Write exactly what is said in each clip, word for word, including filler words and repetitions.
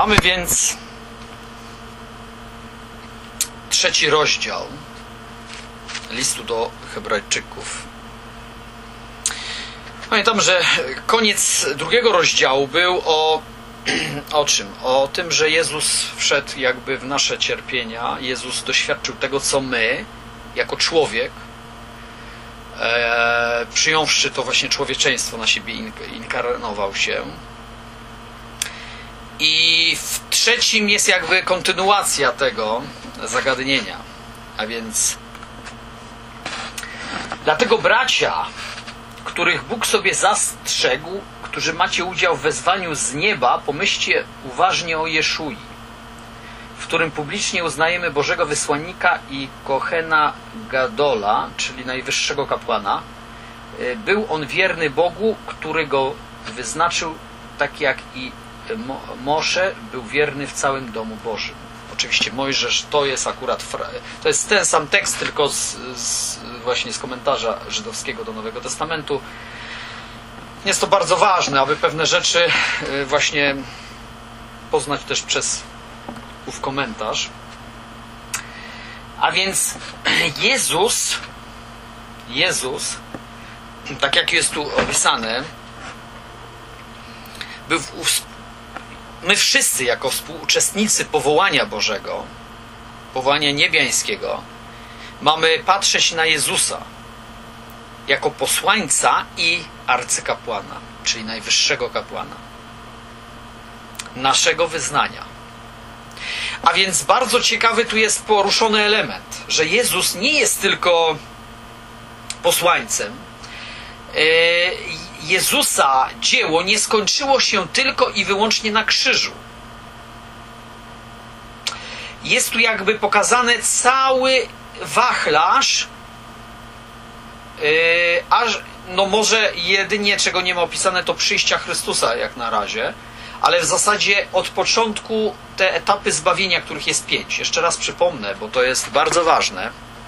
Mamy więc trzeci rozdział listu do Hebrajczyków. Pamiętam, że koniec drugiego rozdziału był o, o czym? O tym, że Jezus wszedł jakby w nasze cierpienia. Jezus doświadczył tego, co my, jako człowiek, e, przyjąwszy to właśnie człowieczeństwo na siebie, inkarnował się. I w trzecim jest jakby kontynuacja tego zagadnienia. A więc dlatego bracia, których Bóg sobie zastrzegł, którzy macie udział w wezwaniu z nieba, pomyślcie uważnie o Jeszui, w którym publicznie uznajemy Bożego wysłannika i Kohena Gadola, czyli najwyższego kapłana. Był on wierny Bogu, który go wyznaczył, tak jak i Mosze był wierny w całym domu Bożym. Oczywiście Mojżesz to jest akurat, to jest ten sam tekst, tylko z, z, właśnie z komentarza żydowskiego do Nowego Testamentu. Jest to bardzo ważne, aby pewne rzeczy właśnie poznać też przez ów komentarz. A więc Jezus, Jezus, tak jak jest tu opisane, był w, my wszyscy jako współuczestnicy powołania Bożego, powołania niebiańskiego, mamy patrzeć na Jezusa jako posłańca i arcykapłana, czyli najwyższego kapłana naszego wyznania. A więc bardzo ciekawy tu jest poruszony element, że Jezus nie jest tylko posłańcem. Jezusa dzieło nie skończyło się tylko i wyłącznie na krzyżu. Jest tu jakby pokazany cały wachlarz, yy, aż, no może jedynie czego nie ma opisane to przyjścia Chrystusa jak na razie, ale w zasadzie od początku te etapy zbawienia, których jest pięć. Jeszcze raz przypomnę, bo to jest bardzo ważne,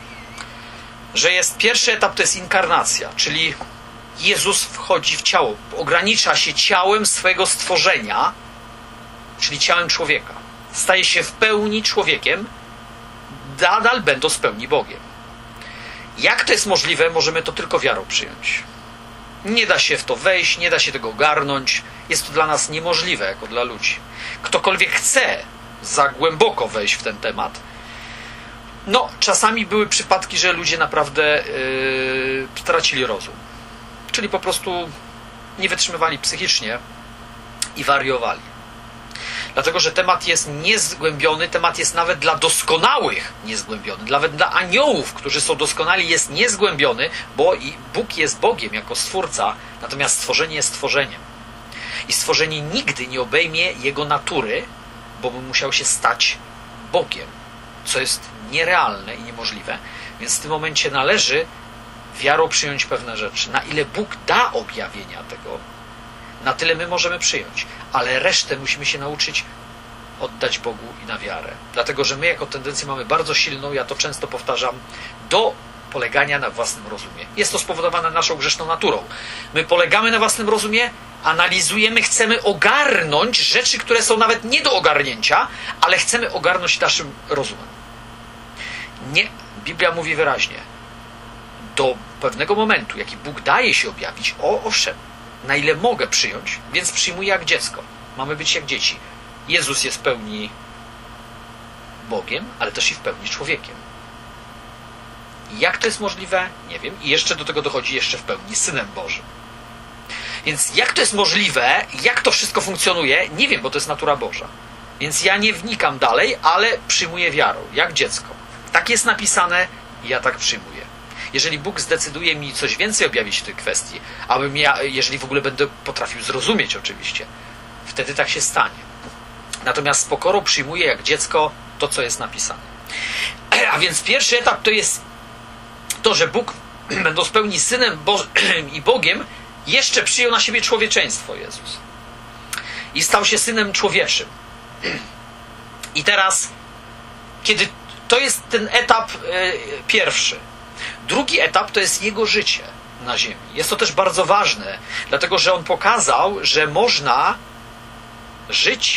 że jest pierwszy etap, to jest inkarnacja, czyli Jezus wchodzi w ciało, ogranicza się ciałem swojego stworzenia, czyli ciałem człowieka. Staje się w pełni człowiekiem, nadal będąc w pełni Bogiem. Jak to jest możliwe? Możemy to tylko wiarą przyjąć. Nie da się w to wejść, nie da się tego ogarnąć. Jest to dla nas niemożliwe, jako dla ludzi. Ktokolwiek chce za głęboko wejść w ten temat, no czasami były przypadki, że ludzie naprawdę yy, stracili rozum. Czyli po prostu nie wytrzymywali psychicznie i wariowali. Dlatego, że temat jest niezgłębiony, temat jest nawet dla doskonałych niezgłębiony. Nawet dla aniołów, którzy są doskonali, jest niezgłębiony, bo i Bóg jest Bogiem jako Stwórca, natomiast stworzenie jest stworzeniem. I stworzenie nigdy nie obejmie jego natury, bo by musiał się stać Bogiem, co jest nierealne i niemożliwe. Więc w tym momencie należy wiarą przyjąć pewne rzeczy. Na ile Bóg da objawienia tego, na tyle my możemy przyjąć. Ale resztę musimy się nauczyć oddać Bogu i na wiarę. Dlatego, że my jako tendencję mamy bardzo silną, ja to często powtarzam, do polegania na własnym rozumie. Jest to spowodowane naszą grzeszną naturą. My polegamy na własnym rozumie, analizujemy, chcemy ogarnąć rzeczy, które są nawet nie do ogarnięcia, ale chcemy ogarnąć naszym rozumem. Nie, Biblia mówi wyraźnie, do pewnego momentu, jaki Bóg daje się objawić, o, owszem, na ile mogę przyjąć, więc przyjmuję jak dziecko. Mamy być jak dzieci. Jezus jest w pełni Bogiem, ale też i w pełni człowiekiem. Jak to jest możliwe? Nie wiem. I jeszcze do tego dochodzi jeszcze w pełni Synem Bożym. Więc jak to jest możliwe, jak to wszystko funkcjonuje, nie wiem, bo to jest natura Boża. Więc ja nie wnikam dalej, ale przyjmuję wiarą, jak dziecko. Tak jest napisane i ja tak przyjmuję. Jeżeli Bóg zdecyduje mi coś więcej objawić w tej kwestii, abym ja, jeżeli w ogóle będę potrafił zrozumieć oczywiście, wtedy tak się stanie. Natomiast z pokorą przyjmuję jak dziecko to, co jest napisane. A więc pierwszy etap to jest to, że Bóg, będąc w pełni Synem Bożym i Bogiem, jeszcze przyjął na siebie człowieczeństwo Jezus. I stał się Synem człowieczym. I teraz, kiedy to jest ten etap y, pierwszy. Drugi etap to jest Jego życie na ziemi. Jest to też bardzo ważne, dlatego że On pokazał, że można żyć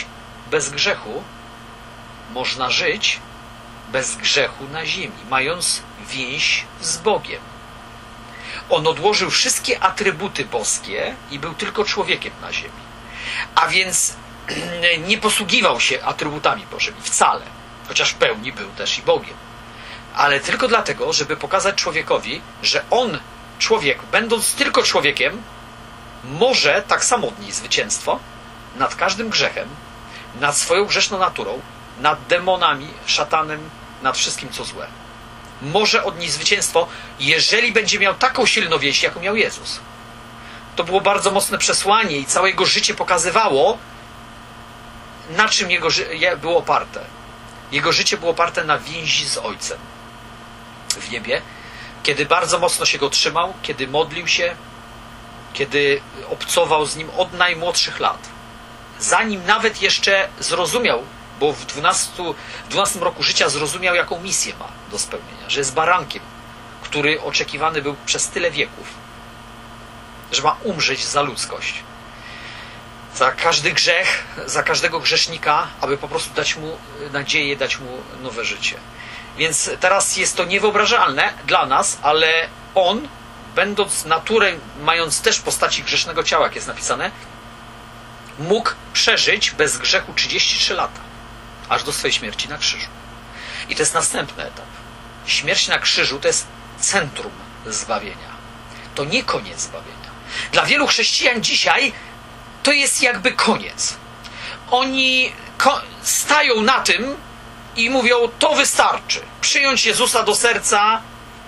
bez grzechu można żyć bez grzechu na ziemi, mając więź z Bogiem. On odłożył wszystkie atrybuty boskie i był tylko człowiekiem na ziemi. A więc nie posługiwał się atrybutami Bożymi wcale, chociaż w pełni był też i Bogiem. Ale tylko dlatego, żeby pokazać człowiekowi, że on, człowiek, będąc tylko człowiekiem, może tak samo odnieść zwycięstwo nad każdym grzechem, nad swoją grzeszną naturą, nad demonami, szatanem, nad wszystkim, co złe. Może odnieść zwycięstwo, jeżeli będzie miał taką silną więź, jaką miał Jezus. To było bardzo mocne przesłanie i całe jego życie pokazywało, na czym jego życie było oparte. Jego życie było oparte na więzi z Ojcem w niebie, kiedy bardzo mocno się go trzymał, kiedy modlił się, kiedy obcował z nim od najmłodszych lat. Zanim nawet jeszcze zrozumiał, bo w dwunastym, w dwunastym roku życia zrozumiał, jaką misję ma do spełnienia, że jest barankiem, który oczekiwany był przez tyle wieków, że ma umrzeć za ludzkość, za każdy grzech, za każdego grzesznika, aby po prostu dać mu nadzieję, dać mu nowe życie. Więc teraz jest to niewyobrażalne dla nas, ale on, będąc naturę, mając też postaci grzesznego ciała, jak jest napisane, mógł przeżyć bez grzechu trzydzieści trzy lata, aż do swojej śmierci na krzyżu. I to jest następny etap. Śmierć na krzyżu to jest centrum zbawienia. To nie koniec zbawienia. Dla wielu chrześcijan dzisiaj to jest jakby koniec. Oni stają na tym i mówią, to wystarczy. Przyjąć Jezusa do serca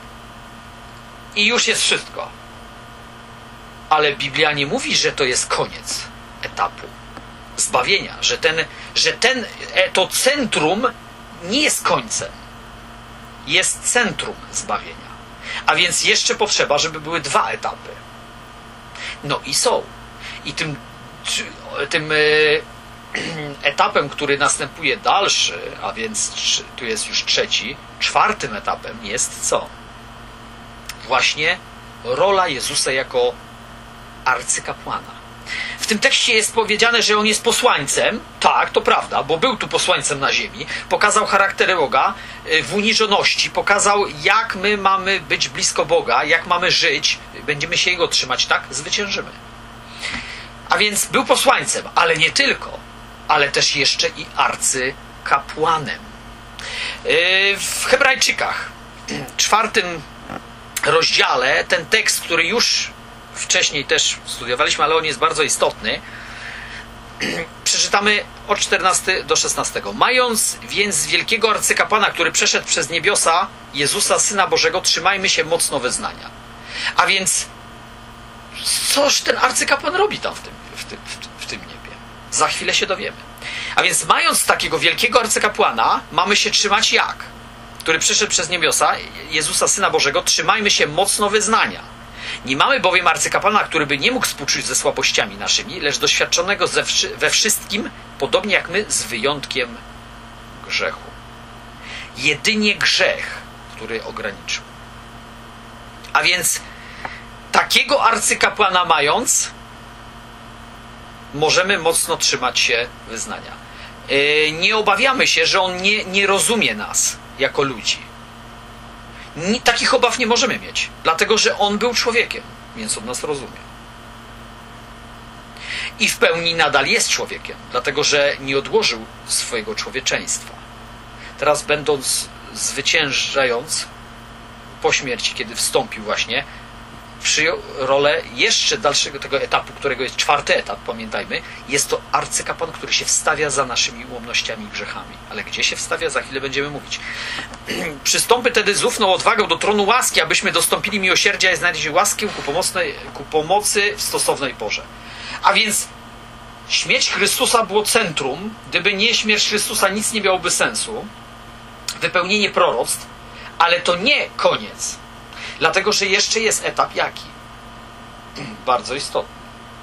i już jest wszystko. Ale Biblia nie mówi, że to jest koniec etapu zbawienia, że, ten, że ten, to centrum nie jest końcem. Jest centrum zbawienia. A więc jeszcze potrzeba, żeby były dwa etapy. No i są. I tym, tym etapem, który następuje dalszy, a więc tu jest już trzeci, czwartym etapem jest co? Właśnie rola Jezusa jako arcykapłana. W tym tekście jest powiedziane, że on jest posłańcem. Tak, to prawda, bo był tu posłańcem na ziemi. Pokazał charakter Boga w uniżoności. Pokazał, jak my mamy być blisko Boga, jak mamy żyć. Będziemy się Jego trzymać, tak? Zwyciężymy. A więc był posłańcem, ale nie tylko. Ale też jeszcze i arcykapłanem. W Hebrajczykach, w czwartym rozdziale, ten tekst, który już wcześniej też studiowaliśmy, ale on jest bardzo istotny. Przeczytamy od czternastego do szesnastego. Mając więc wielkiego arcykapłana, który przeszedł przez niebiosa, Jezusa, Syna Bożego, trzymajmy się mocno wyznania. A więc coż ten arcykapłan robi tam w tym, w tym, w tym niebie? Za chwilę się dowiemy. A więc mając takiego wielkiego arcykapłana, mamy się trzymać jak? Który przeszedł przez niebiosa, Jezusa, Syna Bożego, trzymajmy się mocno wyznania. Nie mamy bowiem arcykapłana, który by nie mógł współczuć ze słabościami naszymi, lecz doświadczonego ze wszy- we wszystkim, podobnie jak my, z wyjątkiem grzechu. Jedynie grzech, który ograniczył. A więc takiego arcykapłana mając, możemy mocno trzymać się wyznania. Yy, nie obawiamy się, że on nie, nie rozumie nas jako ludzi. Nie, takich obaw nie możemy mieć, dlatego że on był człowiekiem, więc on nas rozumie. I w pełni nadal jest człowiekiem, dlatego że nie odłożył swojego człowieczeństwa. Teraz będąc zwyciężając po śmierci, kiedy wstąpił właśnie, przyjął rolę jeszcze dalszego tego etapu, którego jest czwarty etap, pamiętajmy, jest to arcykapłan, który się wstawia za naszymi ułomnościami i grzechami. Ale gdzie się wstawia? Za chwilę będziemy mówić. Przystąpy tedy z ufną odwagą do tronu łaski, abyśmy dostąpili miłosierdzia i znaleźli łaskę ku, pomocnej, ku pomocy w stosownej porze. A więc śmierć Chrystusa było centrum. Gdyby nie śmierć Chrystusa, nic nie miałoby sensu. Wypełnienie proroctw, ale to nie koniec. Dlatego, że jeszcze jest etap jaki? Bardzo istotny.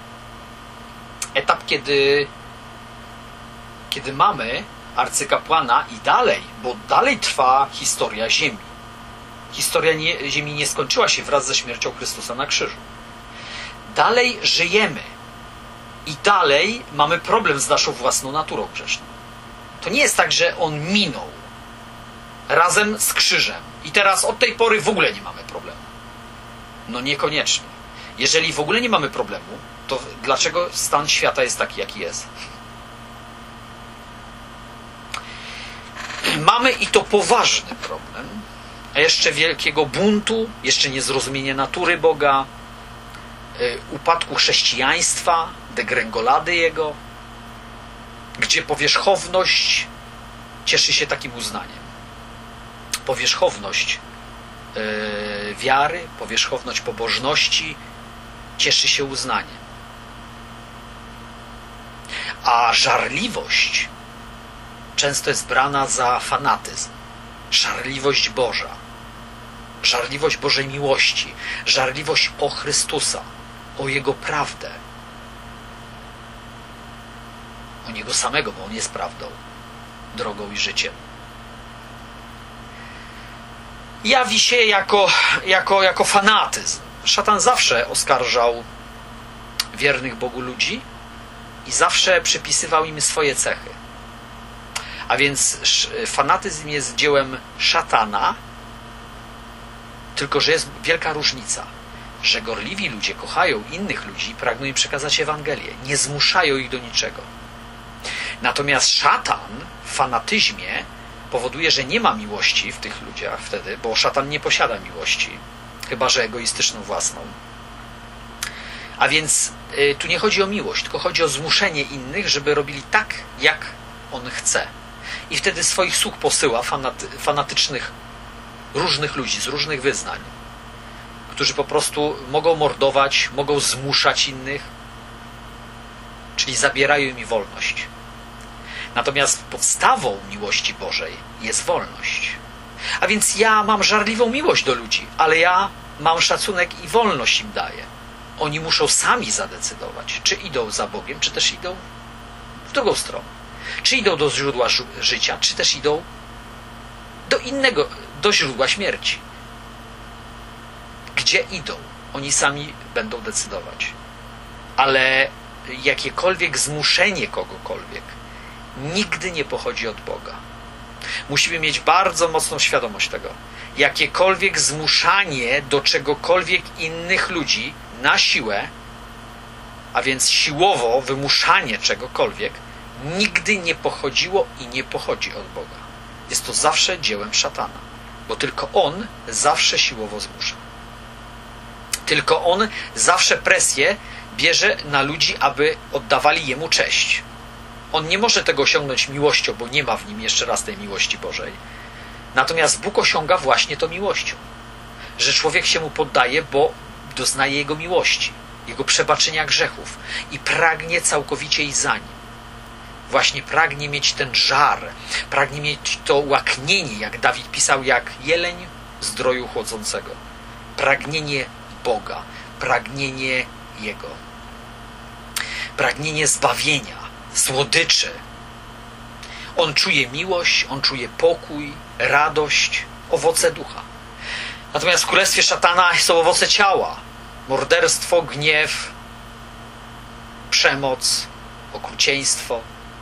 Etap, kiedy, kiedy mamy arcykapłana i dalej, bo dalej trwa historia ziemi. Historia nie, ziemi nie skończyła się wraz ze śmiercią Chrystusa na krzyżu. Dalej żyjemy. I dalej mamy problem z naszą własną naturą grzeszną. To nie jest tak, że on minął razem z krzyżem i teraz od tej pory w ogóle nie mamy problemu. No niekoniecznie. Jeżeli w ogóle nie mamy problemu, to dlaczego stan świata jest taki, jaki jest? Mamy i to poważny problem, a jeszcze wielkiego buntu, jeszcze niezrozumienia natury Boga, yy, upadku chrześcijaństwa, degrengolady jego, gdzie powierzchowność cieszy się takim uznaniem. Powierzchowność yy, wiary, powierzchowność pobożności cieszy się uznaniem. A żarliwość często jest brana za fanatyzm. Żarliwość Boża. Żarliwość Bożej miłości. Żarliwość o Chrystusa. O Jego prawdę. O Niego samego, bo On jest prawdą, drogą i życiem. Jawi się jako, jako, jako fanatyzm. Szatan zawsze oskarżał wiernych Bogu ludzi i zawsze przypisywał im swoje cechy. A więc fanatyzm jest dziełem szatana, tylko że jest wielka różnica, że gorliwi ludzie kochają innych ludzi i pragną im przekazać Ewangelię. Nie zmuszają ich do niczego. Natomiast szatan w fanatyzmie powoduje, że nie ma miłości w tych ludziach wtedy, bo szatan nie posiada miłości, chyba że egoistyczną własną. A więc y, tu nie chodzi o miłość, tylko chodzi o zmuszenie innych, żeby robili tak, jak on chce. I wtedy swoich sług posyła fanaty, fanatycznych, różnych ludzi z różnych wyznań, którzy po prostu mogą mordować, mogą zmuszać innych, czyli zabierają im wolność. Natomiast podstawą miłości Bożej jest wolność. A więc ja mam żarliwą miłość do ludzi, ale ja mam szacunek i wolność im daję. Oni muszą sami zadecydować, czy idą za Bogiem, czy też idą w drugą stronę. Czy idą do źródła życia, czy też idą do innego, do źródła śmierci. Gdzie idą? Oni sami będą decydować. Ale jakiekolwiek zmuszenie kogokolwiek nigdy nie pochodzi od Boga. Musimy mieć bardzo mocną świadomość tego. Jakiekolwiek zmuszanie do czegokolwiek innych ludzi na siłę, a więc siłowo wymuszanie czegokolwiek, nigdy nie pochodziło i nie pochodzi od Boga. Jest to zawsze dziełem szatana, bo tylko on zawsze siłowo zmusza. Tylko on zawsze presję bierze na ludzi, aby oddawali jemu cześć. On nie może tego osiągnąć miłością, bo nie ma w nim jeszcze raz tej miłości Bożej. Natomiast Bóg osiąga właśnie to miłością. Że człowiek się mu poddaje, bo doznaje Jego miłości, Jego przebaczenia grzechów i pragnie całkowicie iść za Nim. Właśnie pragnie mieć ten żar, pragnie mieć to łaknienie, jak Dawid pisał, jak jeleń zdroju chłodzącego. Pragnienie Boga, pragnienie Jego. Pragnienie zbawienia, słodyczy. On czuje miłość, on czuje pokój, radość, owoce ducha. Natomiast w królestwie szatana są owoce ciała. Morderstwo, gniew, przemoc, okrucieństwo,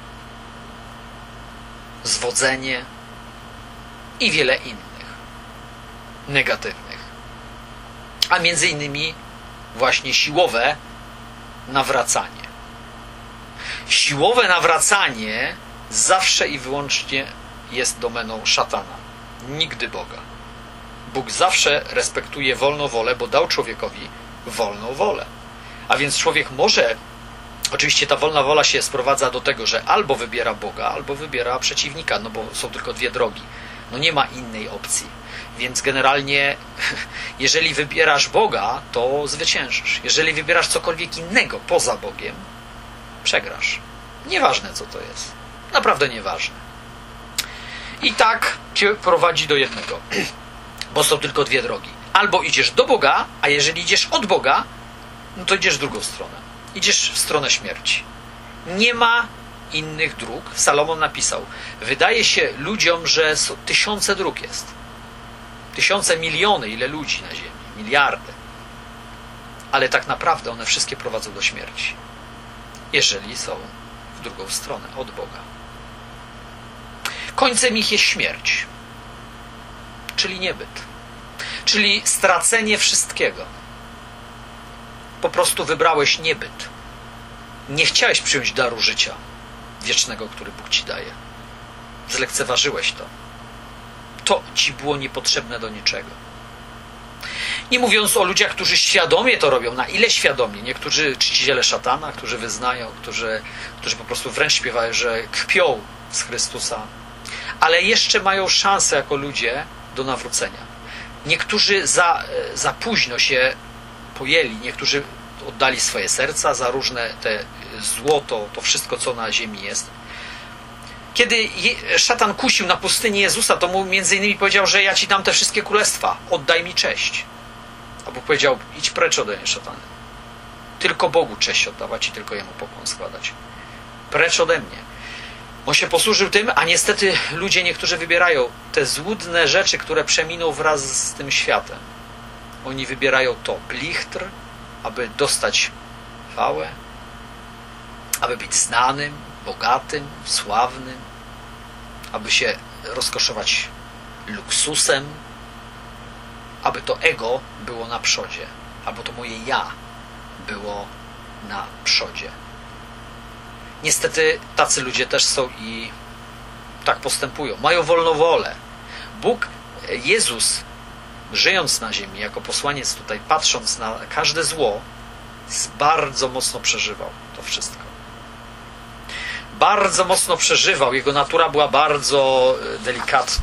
zwodzenie i wiele innych negatywnych. A między innymi właśnie siłowe nawracanie. Siłowe nawracanie zawsze i wyłącznie jest domeną szatana, nigdy Boga. Bóg zawsze respektuje wolną wolę, bo dał człowiekowi wolną wolę. A więc człowiek może, oczywiście ta wolna wola się sprowadza do tego, że albo wybiera Boga, albo wybiera przeciwnika, no bo są tylko dwie drogi. No nie ma innej opcji. Więc generalnie, jeżeli wybierasz Boga, to zwyciężysz. Jeżeli wybierasz cokolwiek innego poza Bogiem, przegrasz. Nieważne, co to jest. Naprawdę nieważne. I tak cię prowadzi do jednego. Bo są tylko dwie drogi. Albo idziesz do Boga, a jeżeli idziesz od Boga, no to idziesz w drugą stronę. Idziesz w stronę śmierci. Nie ma innych dróg. Salomon napisał, wydaje się ludziom, że tysiące dróg jest. Tysiące, miliony, ile ludzi na ziemi. Miliardy. Ale tak naprawdę one wszystkie prowadzą do śmierci. jeżeli są w drugą stronę, od Boga. Końcem ich jest śmierć, czyli niebyt, czyli stracenie wszystkiego. Po prostu wybrałeś niebyt. Nie chciałeś przyjąć daru życia wiecznego, który Bóg ci daje. Zlekceważyłeś to. To ci było niepotrzebne do niczego. Nie mówiąc o ludziach, którzy świadomie to robią. Na ile świadomie? Niektórzy czciciele szatana, którzy wyznają, którzy, którzy po prostu wręcz śpiewają, że kpią z Chrystusa. Ale jeszcze mają szansę jako ludzie do nawrócenia. Niektórzy za, za późno się pojęli, niektórzy oddali swoje serca za różne te złoto, to wszystko, co na ziemi jest. Kiedy szatan kusił na pustyni Jezusa, to mu między innymi powiedział, że ja ci dam te wszystkie królestwa, oddaj mi cześć. A Bóg powiedział, idź precz ode mnie, szatanie. Tylko Bogu cześć oddawać i tylko Jemu pokłon składać. Precz ode mnie. On się posłużył tym, a niestety ludzie niektórzy wybierają te złudne rzeczy, które przeminą wraz z tym światem. Oni wybierają to blichtr, aby dostać chwałę, aby być znanym, bogatym, sławnym, aby się rozkoszować luksusem, aby to ego było na przodzie, albo to moje ja było na przodzie. Niestety tacy ludzie też są i tak postępują. Mają wolną wolę. Bóg, Jezus, żyjąc na ziemi, jako posłaniec tutaj, patrząc na każde zło, bardzo mocno przeżywał to wszystko. Bardzo mocno przeżywał. Jego natura była bardzo delikatna.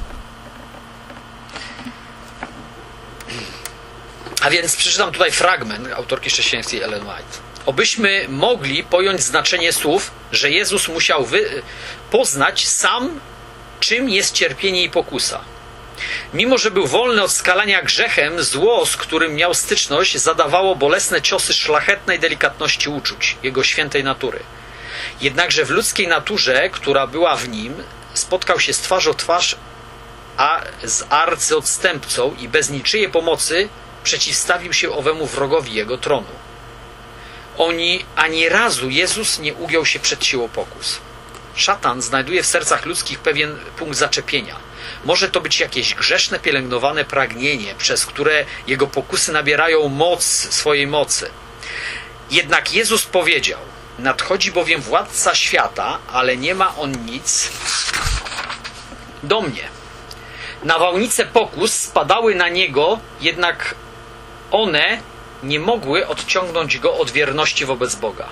A więc przeczytam tutaj fragment autorki chrześcijańskiej Ellen White. Obyśmy mogli pojąć znaczenie słów, że Jezus musiał wy... poznać sam, czym jest cierpienie i pokusa. Mimo że był wolny od skalania grzechem, zło, z którym miał styczność, zadawało bolesne ciosy szlachetnej delikatności uczuć, jego świętej natury. Jednakże w ludzkiej naturze, która była w nim, spotkał się z twarzą twarz a z arcyodstępcą i bez niczyjej pomocy przeciwstawił się owemu wrogowi jego tronu. Oni ani razu Jezus nie ugiął się przed siłą pokus. Szatan znajduje w sercach ludzkich pewien punkt zaczepienia. Może to być jakieś grzeszne, pielęgnowane pragnienie, przez które jego pokusy nabierają moc swojej mocy. Jednak Jezus powiedział: nadchodzi bowiem władca świata, ale nie ma on nic do mnie. Nawałnice pokus spadały na niego, jednak one nie mogły odciągnąć go od wierności wobec Boga.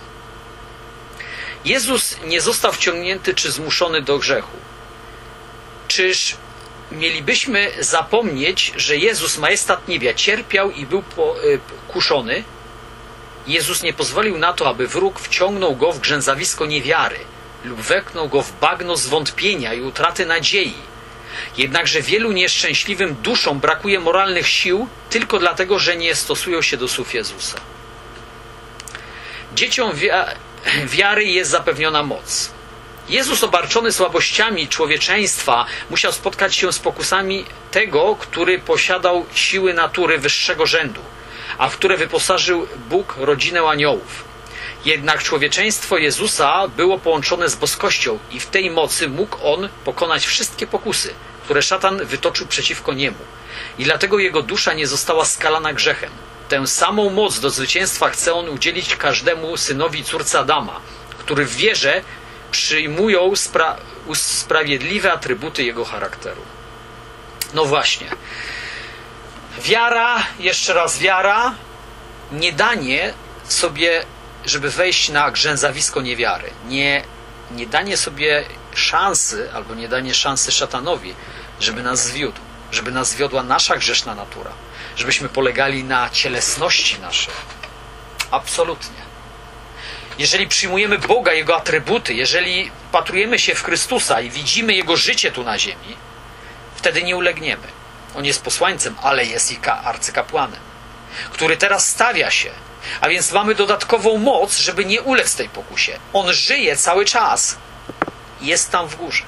Jezus nie został wciągnięty czy zmuszony do grzechu. Czyż mielibyśmy zapomnieć, że Jezus, majestat niebia, cierpiał i był kuszony? Jezus nie pozwolił na to, aby wróg wciągnął go w grzęzawisko niewiary lub wepchnął go w bagno zwątpienia i utraty nadziei. Jednakże wielu nieszczęśliwym duszom brakuje moralnych sił tylko dlatego, że nie stosują się do słów Jezusa. Dzieciom wiary jest zapewniona moc. Jezus, obarczony słabościami człowieczeństwa, musiał spotkać się z pokusami tego, który posiadał siły natury wyższego rzędu, a w które wyposażył Bóg rodzinę aniołów. Jednak człowieczeństwo Jezusa było połączone z boskością i w tej mocy mógł On pokonać wszystkie pokusy, które szatan wytoczył przeciwko Niemu. I dlatego Jego dusza nie została skalana grzechem. Tę samą moc do zwycięstwa chce On udzielić każdemu synowi i córce Adama, który w wierze przyjmują spra- sprawiedliwe atrybuty Jego charakteru. No właśnie. Wiara, jeszcze raz wiara, nie danie sobie, żeby wejść na grzęzawisko niewiary. Nie, nie danie sobie szansy, albo nie danie szansy szatanowi, żeby nas zwiódł. Żeby nas zwiodła nasza grzeszna natura. Żebyśmy polegali na cielesności naszej. Absolutnie. Jeżeli przyjmujemy Boga, Jego atrybuty, jeżeli patrujemy się w Chrystusa i widzimy Jego życie tu na ziemi, wtedy nie ulegniemy. On jest posłańcem, ale jest i arcykapłanem, który teraz stawia się. A więc mamy dodatkową moc, żeby nie ulec tej pokusie. On żyje cały czas. Jest tam w górze.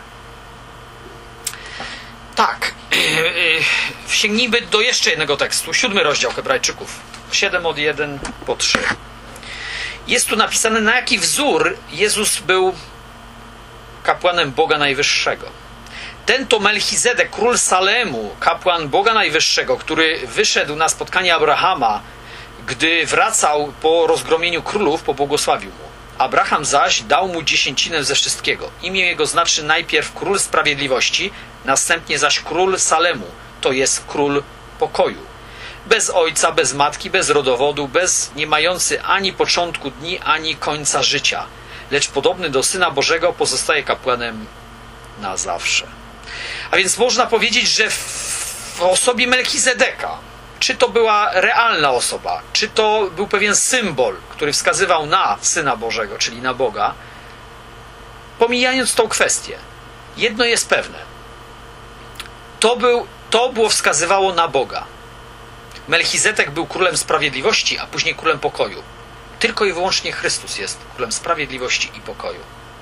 Tak. Sięgnijmy do jeszcze jednego tekstu. Siódmy rozdział Hebrajczyków. siedem od jeden po trzy. Jest tu napisane, na jaki wzór Jezus był kapłanem Boga Najwyższego. Ten to Melchizedek, król Salemu, kapłan Boga Najwyższego, który wyszedł na spotkanie Abrahama, gdy wracał po rozgromieniu królów, pobłogosławił mu. Abraham zaś dał mu dziesięcinę ze wszystkiego. Imię jego znaczy najpierw król sprawiedliwości, następnie zaś król Salemu, to jest król pokoju. Bez ojca, bez matki, bez rodowodu, bez nie mający ani początku dni, ani końca życia, lecz podobny do Syna Bożego, pozostaje kapłanem na zawsze. A więc można powiedzieć, że w osobie Melchizedeka, czy to była realna osoba, czy to był pewien symbol, który wskazywał na Syna Bożego, czyli na Boga, pomijając tą kwestię, jedno jest pewne. To, był, to było wskazywało na Boga. Melchizedek był królem sprawiedliwości, a później królem pokoju. Tylko i wyłącznie Chrystus jest królem sprawiedliwości i pokoju.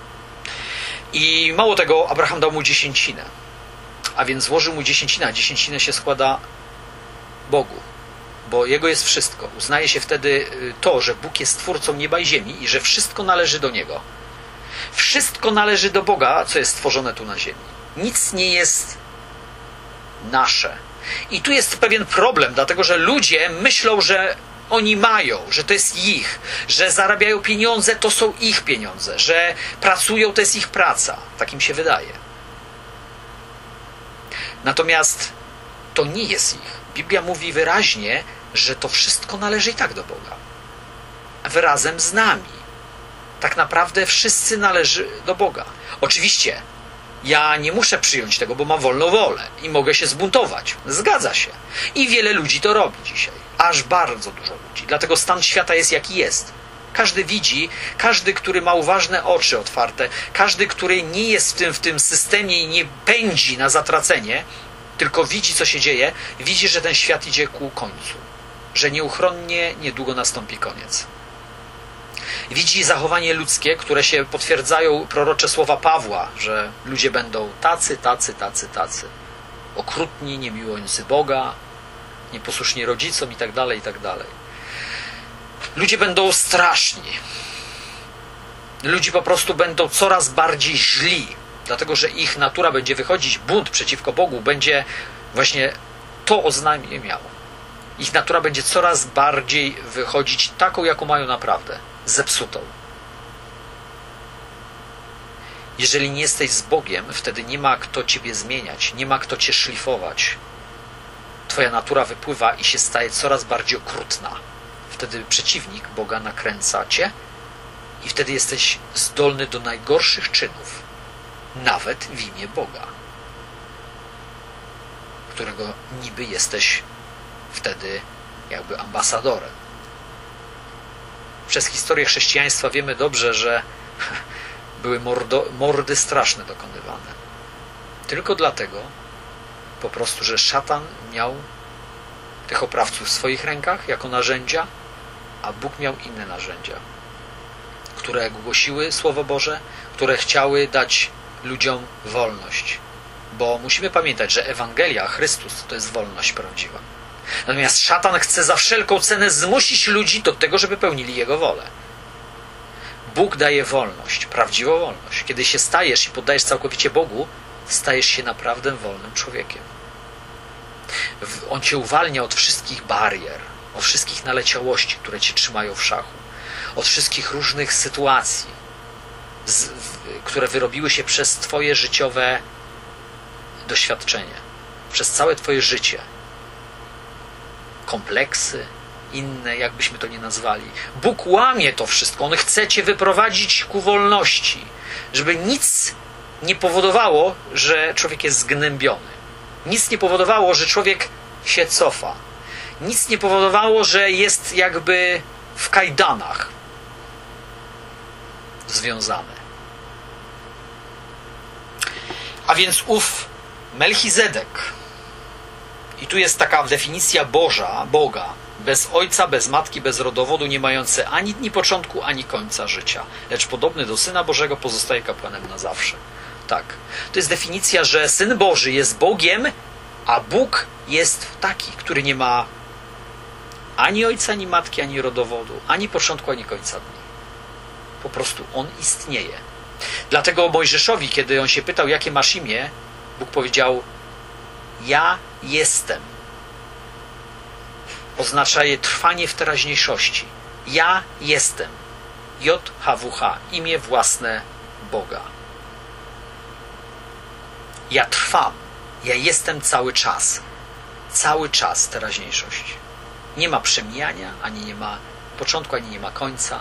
I mało tego, Abraham dał mu dziesięcinę. A więc złożył mu dziesięcinę, a dziesięcinę się składa Bogu. Bo Jego jest wszystko. Uznaje się wtedy to, że Bóg jest Twórcą nieba i ziemi i że wszystko należy do Niego. Wszystko należy do Boga, co jest stworzone tu na ziemi. Nic nie jest nasze. I tu jest pewien problem, dlatego że ludzie myślą, że oni mają, że to jest ich, że zarabiają pieniądze, to są ich pieniądze, że pracują, to jest ich praca. Tak im się wydaje. Natomiast to nie jest ich. Biblia mówi wyraźnie, że to wszystko należy i tak do Boga. Wyrazem z nami. Tak naprawdę wszyscy należy do Boga. Oczywiście ja nie muszę przyjąć tego, bo mam wolną wolę i mogę się zbuntować. Zgadza się. I wiele ludzi to robi dzisiaj. Aż bardzo dużo ludzi. Dlatego stan świata jest jaki jest. Każdy widzi, każdy, który ma uważne oczy otwarte, każdy, który nie jest w tym, w tym systemie i nie pędzi na zatracenie, tylko widzi, co się dzieje, widzi, że ten świat idzie ku końcu. Że nieuchronnie niedługo nastąpi koniec. Widzi zachowanie ludzkie, które się potwierdzają prorocze słowa Pawła, że ludzie będą tacy, tacy, tacy, tacy. Okrutni, niemiłujący Boga, nieposłuszni rodzicom i tak dalej, i tak dalej. Ludzie będą straszni. Ludzie po prostu będą coraz bardziej źli, dlatego że ich natura będzie wychodzić, bunt przeciwko Bogu będzie właśnie to oznajmie miało. Ich natura będzie coraz bardziej wychodzić taką, jaką mają naprawdę. Zepsutą. Jeżeli nie jesteś z Bogiem, wtedy nie ma kto ciebie zmieniać, nie ma kto cię szlifować. Twoja natura wypływa i się staje coraz bardziej okrutna. Wtedy przeciwnik Boga nakręca cię i wtedy jesteś zdolny do najgorszych czynów, nawet w imię Boga, którego niby jesteś wtedy jakby ambasadorem. Przez historię chrześcijaństwa wiemy dobrze, że były mordo, mordy straszne dokonywane. Tylko dlatego po prostu, że szatan miał tych oprawców w swoich rękach jako narzędzia, a Bóg miał inne narzędzia, które głosiły Słowo Boże, które chciały dać ludziom wolność. Bo musimy pamiętać, że Ewangelia, Chrystus to jest wolność prawdziwa. Natomiast szatan chce za wszelką cenę zmusić ludzi do tego, żeby pełnili Jego wolę. Bóg daje wolność, prawdziwą wolność. Kiedy się stajesz i poddajesz całkowicie Bogu, stajesz się naprawdę wolnym człowiekiem. On cię uwalnia od wszystkich barier, od wszystkich naleciałości, które cię trzymają w szachu, od wszystkich różnych sytuacji, z, w, które wyrobiły się przez twoje życiowe doświadczenie, przez całe twoje życie. Kompleksy, inne, jakbyśmy to nie nazwali. Bóg łamie to wszystko. On chce cię wyprowadzić ku wolności, żeby nic nie powodowało, że człowiek jest zgnębiony. Nic nie powodowało, że człowiek się cofa. Nic nie powodowało, że jest jakby w kajdanach związany. A więc ów Melchizedek, i tu jest taka definicja Boża, Boga, bez ojca, bez matki, bez rodowodu, nie mający ani dni początku, ani końca życia, lecz podobny do Syna Bożego, pozostaje kapłanem na zawsze. Tak. To jest definicja, że Syn Boży jest Bogiem, a Bóg jest taki, który nie ma ani ojca, ani matki, ani rodowodu, ani początku, ani końca dni. Po prostu On istnieje. Dlatego Mojżeszowi, kiedy on się pytał, jakie masz imię, Bóg powiedział: ja jestem. Oznacza je trwanie w teraźniejszości. Ja jestem. J H W H. Imię własne Boga. Ja trwam. Ja jestem cały czas. Cały czas teraźniejszość. Nie ma przemijania, ani nie ma początku, ani nie ma końca.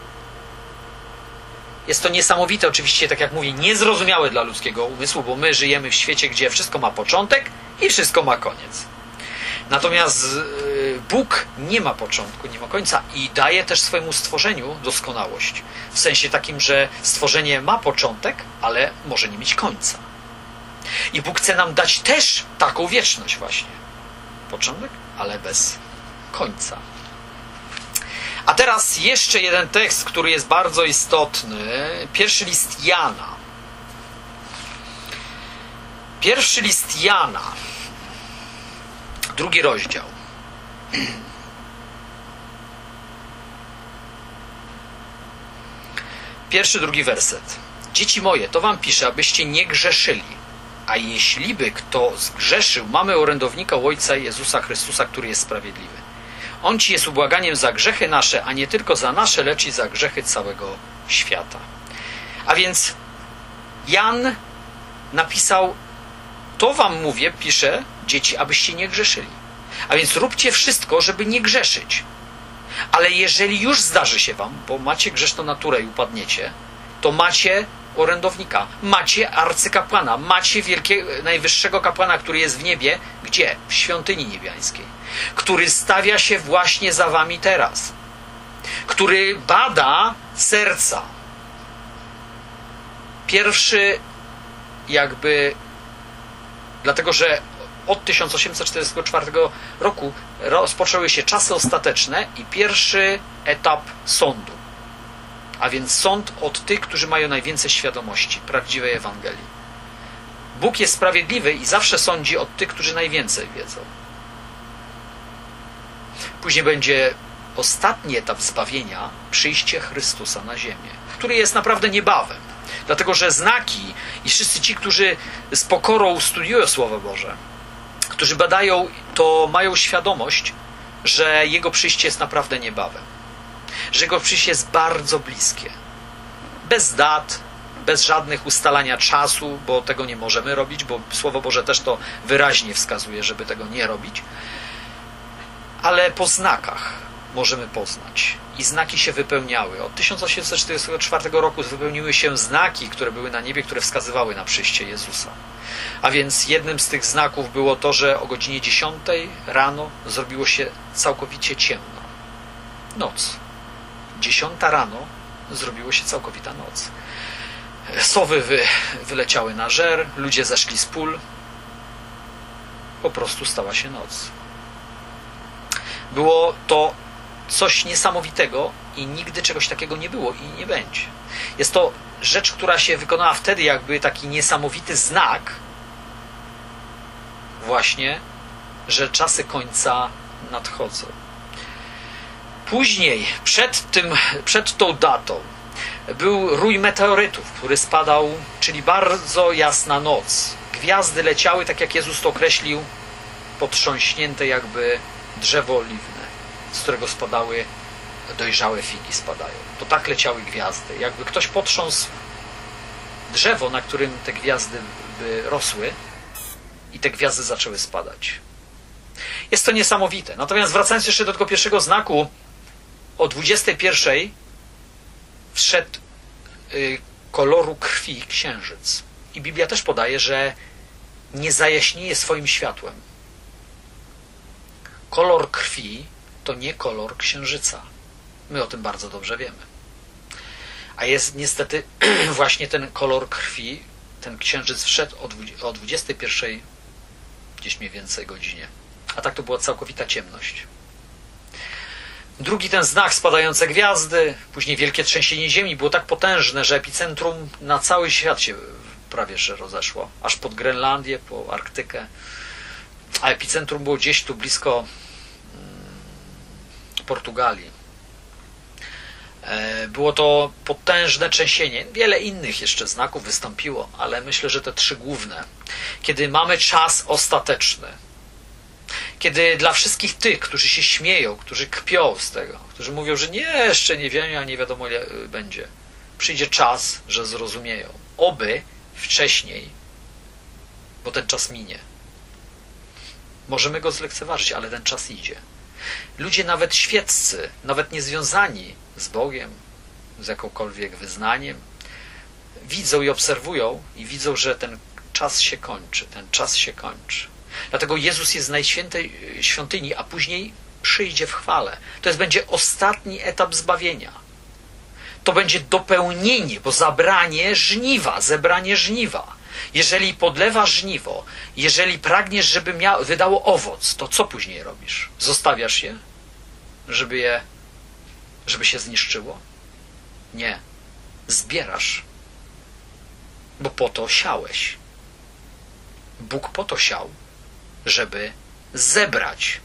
Jest to niesamowite, oczywiście, tak jak mówię, niezrozumiałe dla ludzkiego umysłu, bo my żyjemy w świecie, gdzie wszystko ma początek i wszystko ma koniec. Natomiast Bóg nie ma początku, nie ma końca i daje też swojemu stworzeniu doskonałość. W sensie takim, że stworzenie ma początek, ale może nie mieć końca. I Bóg chce nam dać też taką wieczność właśnie. Początek, ale bez końca. A teraz jeszcze jeden tekst, który jest bardzo istotny. Pierwszy list Jana. Pierwszy list Jana. Drugi rozdział. Pierwszy, drugi werset. Dzieci moje, to wam piszę, abyście nie grzeszyli. A jeśliby kto zgrzeszył, mamy orędownika u Ojca Jezusa Chrystusa, który jest sprawiedliwy. On ci jest ubłaganiem za grzechy nasze, a nie tylko za nasze, lecz i za grzechy całego świata. A więc Jan napisał: to wam mówię, pisze, dzieci, abyście nie grzeszyli. A więc róbcie wszystko, żeby nie grzeszyć. Ale jeżeli już zdarzy się wam, bo macie grzeszną naturę i upadniecie, to macie orędownika, macie arcykapłana, macie wielkiego, najwyższego kapłana, który jest w niebie. Gdzie? W świątyni niebiańskiej. Który stawia się właśnie za wami teraz. Który bada serca. Pierwszy jakby, dlatego że od tysiąc osiemset czterdziestego czwartego roku rozpoczęły się czasy ostateczne i pierwszy etap sądu. A więc sąd od tych, którzy mają najwięcej świadomości prawdziwej Ewangelii. Bóg jest sprawiedliwy i zawsze sądzi od tych, którzy najwięcej wiedzą. Później będzie ostatni etap zbawienia, przyjście Chrystusa na ziemię, który jest naprawdę niebawem. Dlatego, że znaki i wszyscy ci, którzy z pokorą studiują Słowo Boże, którzy badają, to mają świadomość, że Jego przyjście jest naprawdę niebawem. Że Jego przyjście jest bardzo bliskie. Bez dat, bez żadnych ustalania czasu, bo tego nie możemy robić, bo Słowo Boże też to wyraźnie wskazuje, żeby tego nie robić. Ale po znakach możemy poznać. I znaki się wypełniały. Od tysiąc osiemset czterdziestego czwartego roku wypełniły się znaki, które były na niebie, które wskazywały na przyjście Jezusa. A więc jednym z tych znaków było to, że o godzinie dziesiątej rano zrobiło się całkowicie ciemno. Noc. Dziesiąta rano zrobiło się całkowita noc. Sowy wy, wyleciały na żer, ludzie zeszli z pól. Po prostu stała się noc. Było to coś niesamowitego i nigdy czegoś takiego nie było i nie będzie. Jest to rzecz, która się wykonała wtedy, jakby taki niesamowity znak właśnie, że czasy końca nadchodzą. Później, przed tym, przed tą datą, był rój meteorytów, który spadał, czyli bardzo jasna noc. Gwiazdy leciały, tak jak Jezus to określił, potrząśnięte jakby drzewo oliwne, z którego spadały dojrzałe figi spadają. To tak leciały gwiazdy. Jakby ktoś potrząsł drzewo, na którym te gwiazdy by rosły i te gwiazdy zaczęły spadać. Jest to niesamowite. Natomiast wracając jeszcze do tego pierwszego znaku, o dwudziestej pierwszej wszedł y, koloru krwi księżyc. I Biblia też podaje, że nie zajaśnieje swoim światłem. Kolor krwi to nie kolor księżyca. My o tym bardzo dobrze wiemy. A jest niestety właśnie ten kolor krwi, ten księżyc wszedł o dwudziestej pierwszej gdzieś mniej więcej godzinie. A tak to była całkowita ciemność. Drugi ten znak, spadające gwiazdy, później wielkie trzęsienie ziemi było tak potężne, że epicentrum na cały świat się prawie że rozeszło. Aż pod Grenlandię, po Arktykę. A epicentrum było gdzieś tu blisko Portugalii. Było to potężne trzęsienie. Wiele innych jeszcze znaków wystąpiło, ale myślę, że te trzy główne. Kiedy mamy czas ostateczny, kiedy dla wszystkich tych, którzy się śmieją, którzy kpią z tego, którzy mówią, że nie, jeszcze nie wiem, a nie wiadomo ile będzie, przyjdzie czas, że zrozumieją. Oby wcześniej, bo ten czas minie. Możemy go zlekceważyć, ale ten czas idzie. Ludzie nawet świeccy, nawet niezwiązani z Bogiem, z jakąkolwiek wyznaniem, widzą i obserwują i widzą, że ten czas się kończy, ten czas się kończy. Dlatego Jezus jest w najświętej świątyni, a później przyjdzie w chwale. To jest, będzie ostatni etap zbawienia. To będzie dopełnienie, bo zabranie żniwa, zebranie żniwa. Jeżeli podlewa żniwo, jeżeli pragniesz, żeby miało, wydało owoc, to co później robisz? Zostawiasz je, żeby je, żeby się zniszczyło? Nie. Zbierasz. Bo po to siałeś. Bóg po to siał, żeby zebrać.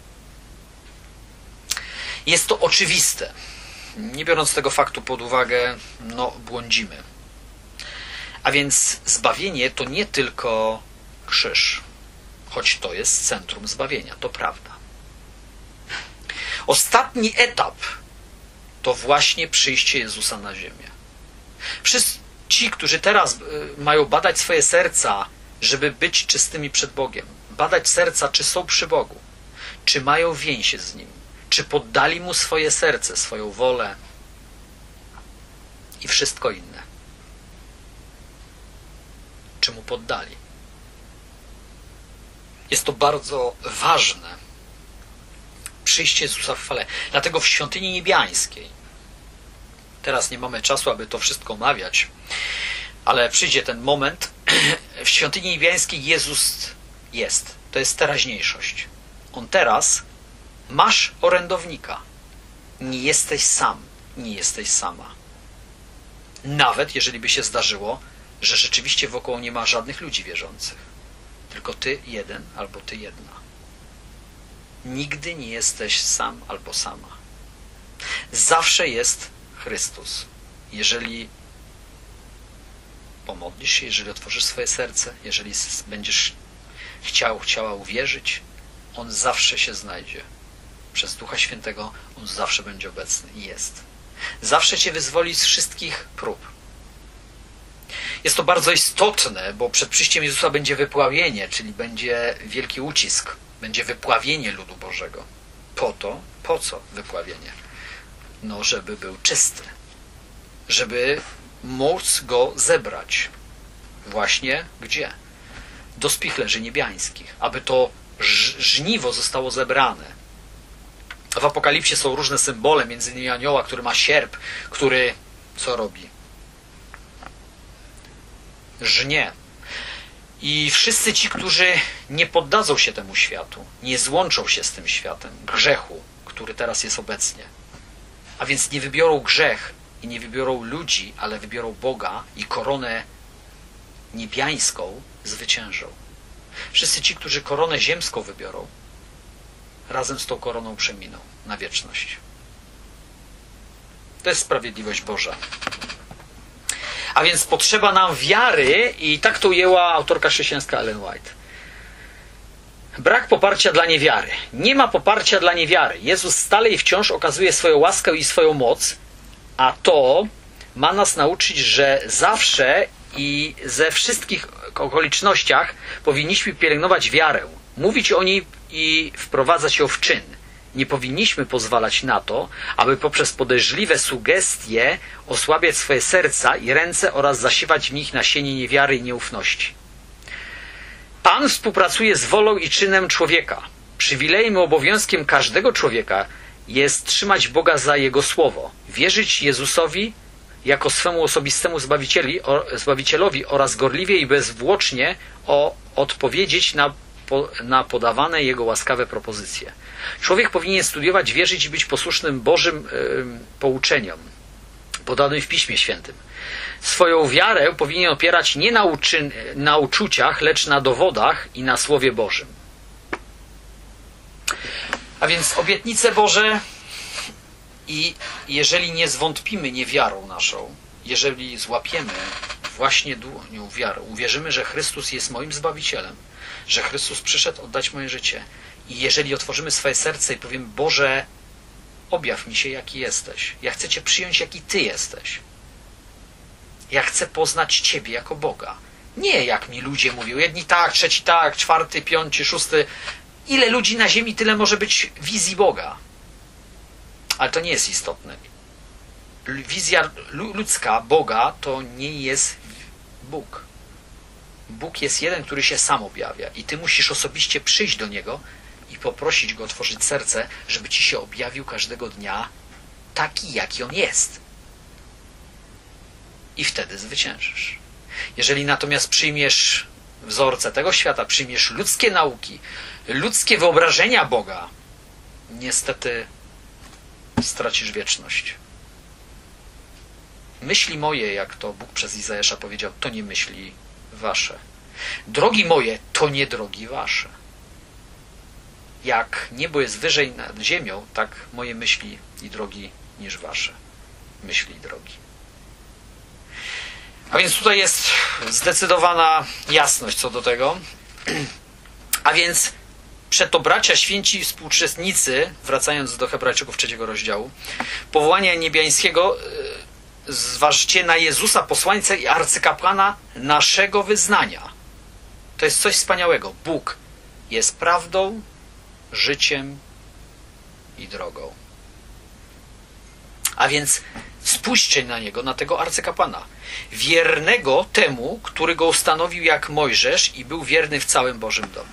Jest to oczywiste. Nie biorąc tego faktu pod uwagę, no błądzimy. A więc zbawienie to nie tylko krzyż, choć to jest centrum zbawienia, to prawda. Ostatni etap to właśnie przyjście Jezusa na ziemię. Wszyscy ci, którzy teraz mają badać swoje serca, żeby być czystymi przed Bogiem, badać serca, czy są przy Bogu, czy mają więź z Nim, czy poddali Mu swoje serce, swoją wolę i wszystko inne. Czy Mu poddali. Jest to bardzo ważne. Przyjście Jezusa w chwale. Dlatego w świątyni niebiańskiej, teraz nie mamy czasu, aby to wszystko omawiać, ale przyjdzie ten moment, w świątyni niebiańskiej Jezus jest. To jest teraźniejszość. On teraz, masz orędownika. Nie jesteś sam, nie jesteś sama. Nawet jeżeli by się zdarzyło, że rzeczywiście wokół nie ma żadnych ludzi wierzących. Tylko ty jeden albo ty jedna. Nigdy nie jesteś sam albo sama. Zawsze jest Chrystus. Jeżeli pomodlisz się, jeżeli otworzysz swoje serce, jeżeli będziesz chciał, chciała uwierzyć, On zawsze się znajdzie. Przez Ducha Świętego On zawsze będzie obecny i jest. Zawsze cię wyzwoli z wszystkich prób. Jest to bardzo istotne, bo przed przyjściem Jezusa będzie wypławienie, czyli będzie wielki ucisk, będzie wypławienie ludu Bożego. Po to, po co wypławienie? No, żeby był czysty, żeby móc go zebrać. Właśnie gdzie? Do spichlerzy niebiańskich, aby to żniwo zostało zebrane. W Apokalipsie są różne symbole, między innymi anioła, który ma sierp, który co robi? Żnie. I wszyscy ci, którzy nie poddadzą się temu światu, nie złączą się z tym światem, grzechu, który teraz jest obecnie, a więc nie wybiorą grzech i nie wybiorą ludzi, ale wybiorą Boga i koronę niebiańską, zwyciężą. Wszyscy ci, którzy koronę ziemską wybiorą, razem z tą koroną przeminą na wieczność. To jest sprawiedliwość Boża. A więc potrzeba nam wiary i tak to ujęła autorka chrześcijańska Ellen White. Brak poparcia dla niewiary. Nie ma poparcia dla niewiary. Jezus stale i wciąż okazuje swoją łaskę i swoją moc, a to ma nas nauczyć, że zawsze i ze wszystkich okolicznościach powinniśmy pielęgnować wiarę, mówić o niej i wprowadzać ją w czyn. Nie powinniśmy pozwalać na to, aby poprzez podejrzliwe sugestie osłabiać swoje serca i ręce oraz zasiewać w nich nasienie niewiary i nieufności. Pan współpracuje z wolą i czynem człowieka. Przywilejem i obowiązkiem każdego człowieka jest trzymać Boga za Jego słowo, wierzyć Jezusowi jako swemu osobistemu Zbawicielowi oraz gorliwie i bezwłocznie o, odpowiedzieć na, po, na podawane Jego łaskawe propozycje. Człowiek powinien studiować, wierzyć i być posłusznym Bożym yy, pouczeniom podanym w Piśmie Świętym. Swoją wiarę powinien opierać nie na, uczyn, na uczuciach, lecz na dowodach i na Słowie Bożym. A więc obietnice Boże I jeżeli nie zwątpimy niewiarą naszą, jeżeli złapiemy właśnie dłonią wiarę, uwierzymy, że Chrystus jest moim Zbawicielem, że Chrystus przyszedł oddać moje życie, i jeżeli otworzymy swoje serce i powiemy: Boże, objaw mi się, jaki jesteś. Ja chcę Cię przyjąć, jaki Ty jesteś. Ja chcę poznać Ciebie jako Boga. Nie jak mi ludzie mówią. Jedni tak, trzeci tak, czwarty, piąty, szósty. Ile ludzi na ziemi, tyle może być wizji Boga. Ale to nie jest istotne. Wizja ludzka Boga to nie jest Bóg. Bóg jest jeden, który się sam objawia. I Ty musisz osobiście przyjść do Niego i poprosić Go otworzyć serce, żeby Ci się objawił każdego dnia taki, jaki On jest. I wtedy zwyciężysz. Jeżeli natomiast przyjmiesz wzorce tego świata, przyjmiesz ludzkie nauki, ludzkie wyobrażenia Boga, niestety stracisz wieczność. Myśli moje, jak to Bóg przez Izajasza powiedział, to nie myśli wasze. Drogi moje, to nie drogi wasze. Jak niebo jest wyżej nad ziemią, tak moje myśli i drogi niż wasze myśli i drogi. A więc tutaj jest zdecydowana jasność co do tego. A więc przeto bracia święci współuczestnicy, wracając do Hebrajczyków trzeciego rozdziału, powołania niebiańskiego, zważcie na Jezusa, posłańca i arcykapłana naszego wyznania. To jest coś wspaniałego. Bóg jest prawdą, życiem i drogą. A więc spójrzcie na Niego, na tego arcykapłana. Wiernego temu, który Go ustanowił jak Mojżesz i był wierny w całym Bożym domu.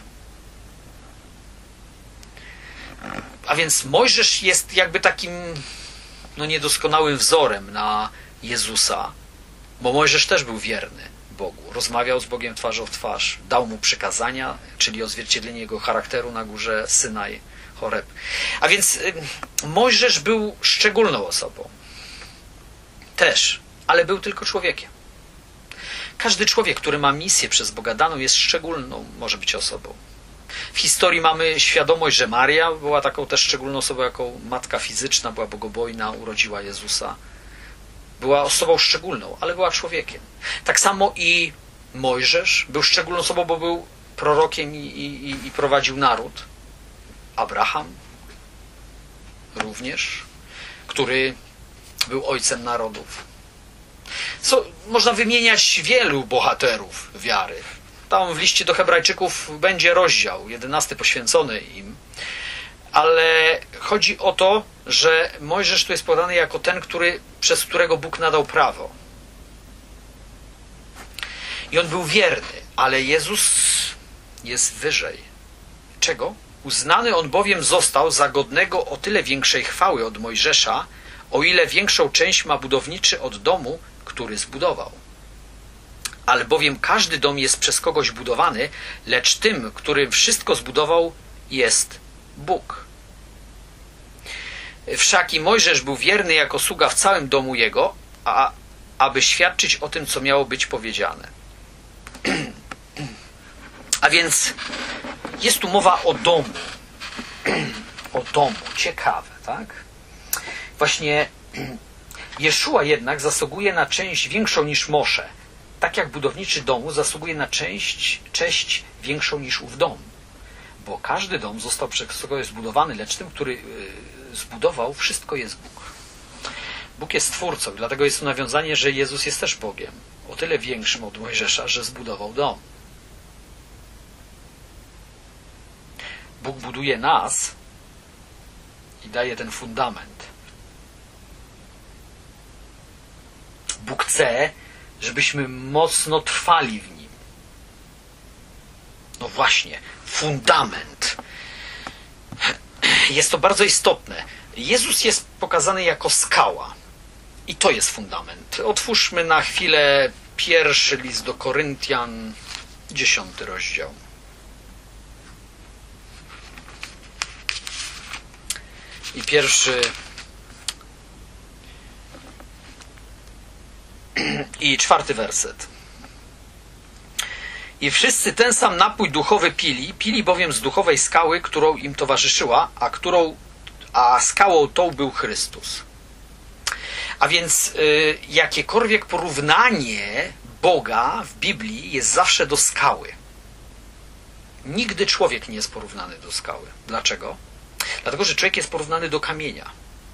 A więc Mojżesz jest jakby takim no, niedoskonałym wzorem na Jezusa, bo Mojżesz też był wierny Bogu. Rozmawiał z Bogiem twarzą w twarz, dał Mu przykazania, czyli odzwierciedlenie Jego charakteru na górze Synaj, Horeb. A więc y, Mojżesz był szczególną osobą. Też, ale był tylko człowiekiem. Każdy człowiek, który ma misję przez Boga daną, jest szczególną, może być osobą. W historii mamy świadomość, że Maria była taką też szczególną osobą, jako matka fizyczna, była bogobojna, urodziła Jezusa. Była osobą szczególną, ale była człowiekiem. Tak samo i Mojżesz był szczególną osobą, bo był prorokiem i, i, i prowadził naród. Abraham również, który był ojcem narodów. Co, można wymieniać wielu bohaterów wiary. Tam w liście do Hebrajczyków będzie rozdział jedenasty poświęcony im. Ale chodzi o to, że Mojżesz tu jest podany jako ten, który, przez którego Bóg nadał prawo. I on był wierny, ale Jezus jest wyżej. Czego? Uznany on bowiem został za godnego o tyle większej chwały od Mojżesza, o ile większą część ma budowniczy od domu, który zbudował. Albowiem każdy dom jest przez kogoś budowany, lecz tym, który wszystko zbudował, jest Bóg. Wszak i Mojżesz był wierny jako sługa w całym domu jego, a, aby świadczyć o tym, co miało być powiedziane. A więc jest tu mowa o domu. O domu. Ciekawe, tak? Właśnie Jeszua jednak zasługuje na część większą niż Mosze. Tak jak budowniczy domu zasługuje na część, cześć większą niż ów dom. Bo każdy dom został przez kogoś zbudowany, lecz tym, który yy, zbudował, wszystko jest Bóg. Bóg jest Stwórcą, dlatego jest tu nawiązanie, że Jezus jest też Bogiem. O tyle większym od Mojżesza, że zbudował dom. Bóg buduje nas i daje ten fundament. Bóg chce, żebyśmy mocno trwali w Nim. No właśnie, fundament. Jest to bardzo istotne. Jezus jest pokazany jako skała. I to jest fundament. Otwórzmy na chwilę pierwszy list do Koryntian, dziesiąty rozdział. I pierwszy i czwarty werset. I wszyscy ten sam napój duchowy pili, pili bowiem z duchowej skały, którą im towarzyszyła, a którą, a skałą tą był Chrystus. A więc y, jakiekolwiek porównanie Boga w Biblii jest zawsze do skały. Nigdy człowiek nie jest porównany do skały. Dlaczego? Dlatego, że człowiek jest porównany do kamienia.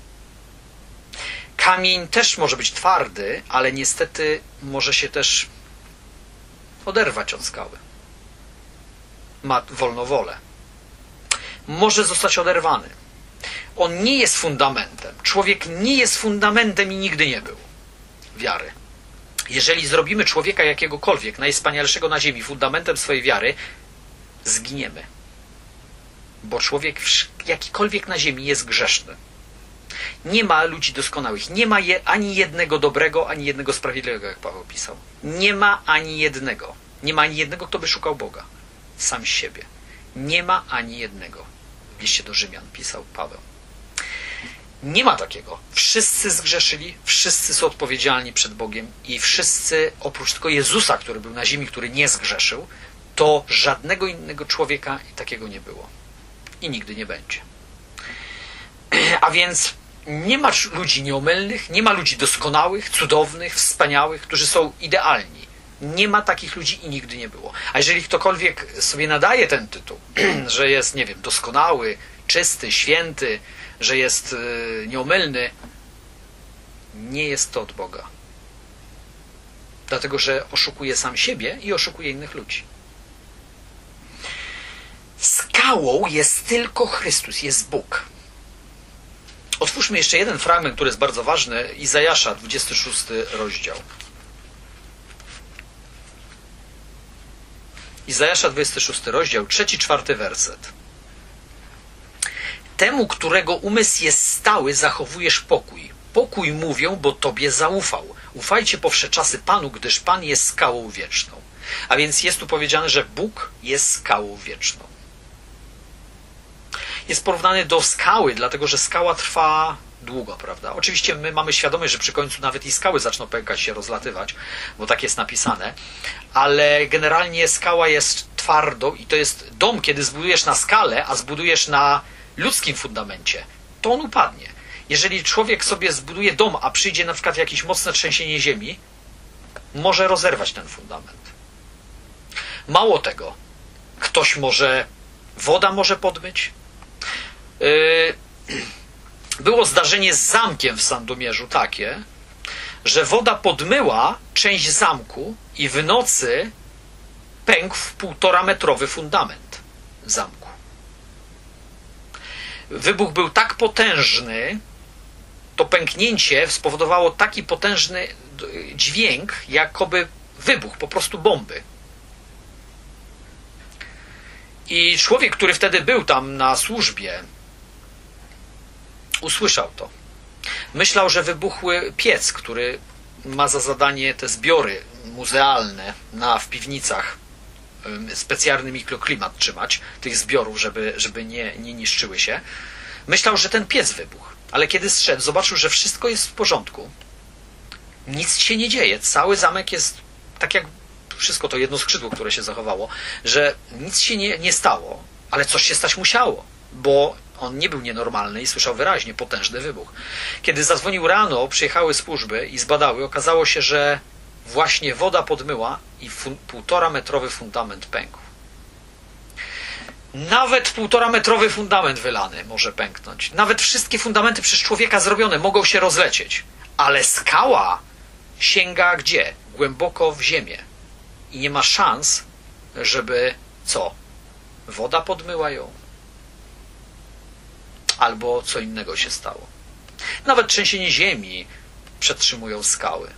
Kamień też może być twardy, ale niestety może się też oderwać od skały. Ma wolną wolę. Może zostać oderwany. On nie jest fundamentem. Człowiek nie jest fundamentem i nigdy nie był wiary. Jeżeli zrobimy człowieka jakiegokolwiek, najwspanialszego na ziemi, fundamentem swojej wiary, zginiemy. Bo człowiek jakikolwiek na ziemi jest grzeszny. Nie ma ludzi doskonałych. Nie ma je, ani jednego dobrego, ani jednego sprawiedliwego, jak Paweł pisał. Nie ma ani jednego. Nie ma ani jednego, kto by szukał Boga. Sam siebie. Nie ma ani jednego. W liście do Rzymian pisał Paweł. Nie ma takiego. Wszyscy zgrzeszyli, wszyscy są odpowiedzialni przed Bogiem i wszyscy, oprócz tylko Jezusa, który był na ziemi, który nie zgrzeszył, to żadnego innego człowieka takiego nie było. I nigdy nie będzie. A więc nie ma ludzi nieomylnych, nie ma ludzi doskonałych, cudownych, wspaniałych, którzy są idealni. Nie ma takich ludzi i nigdy nie było. A jeżeli ktokolwiek sobie nadaje ten tytuł, że jest, nie wiem, doskonały, czysty, święty, że jest yy, nieomylny, nie jest to od Boga. Dlatego, że oszukuje sam siebie i oszukuje innych ludzi. Skałą jest tylko Chrystus, jest Bóg. Otwórzmy jeszcze jeden fragment, który jest bardzo ważny. Izajasza, dwudziesty szósty rozdział. Izajasza, dwudziesty szósty rozdział, trzeci, czwarty werset. Temu, którego umysł jest stały, zachowujesz pokój. Pokój mówią, bo Tobie zaufał. Ufajcie po wsze czasy Panu, gdyż Pan jest skałą wieczną. A więc jest tu powiedziane, że Bóg jest skałą wieczną. Jest porównany do skały, dlatego że skała trwa długo, prawda? Oczywiście my mamy świadomość, że przy końcu nawet i skały zaczną pękać, się rozlatywać, bo tak jest napisane, ale generalnie skała jest twardą i to jest dom, kiedy zbudujesz na skale, a zbudujesz na ludzkim fundamencie, to on upadnie. Jeżeli człowiek sobie zbuduje dom, a przyjdzie na przykład jakieś mocne trzęsienie ziemi, może rozerwać ten fundament. Mało tego, ktoś może, woda może podmyć. Było zdarzenie z zamkiem w Sandomierzu takie, że woda podmyła część zamku i w nocy pękł w półtora metrowy fundament zamku. Wybuch był tak potężny, to pęknięcie spowodowało taki potężny dźwięk, jakoby wybuch, po prostu bomby. I człowiek, który wtedy był tam na służbie, usłyszał to. Myślał, że wybuchły piec, który ma za zadanie te zbiory muzealne na, w piwnicach, specjalny mikroklimat trzymać tych zbiorów, żeby, żeby nie, nie niszczyły się. Myślał, że ten piec wybuchł, ale kiedy zszedł, zobaczył, że wszystko jest w porządku. Nic się nie dzieje. Cały zamek jest tak jak wszystko to jedno skrzydło, które się zachowało, że nic się nie, nie stało, ale coś się stać musiało, bo on nie był nienormalny i słyszał wyraźnie potężny wybuch. Kiedy zadzwonił rano, przyjechały służby i zbadały, okazało się, że właśnie woda podmyła i półtora metrowy fundament pękł. Nawet półtora metrowy fundament wylany może pęknąć. Nawet wszystkie fundamenty przez człowieka zrobione mogą się rozlecieć. Ale skała sięga gdzie? Głęboko w ziemię. I nie ma szans, żeby co? Woda podmyła ją. Albo co innego się stało. Nawet trzęsienie ziemi przetrzymują skały.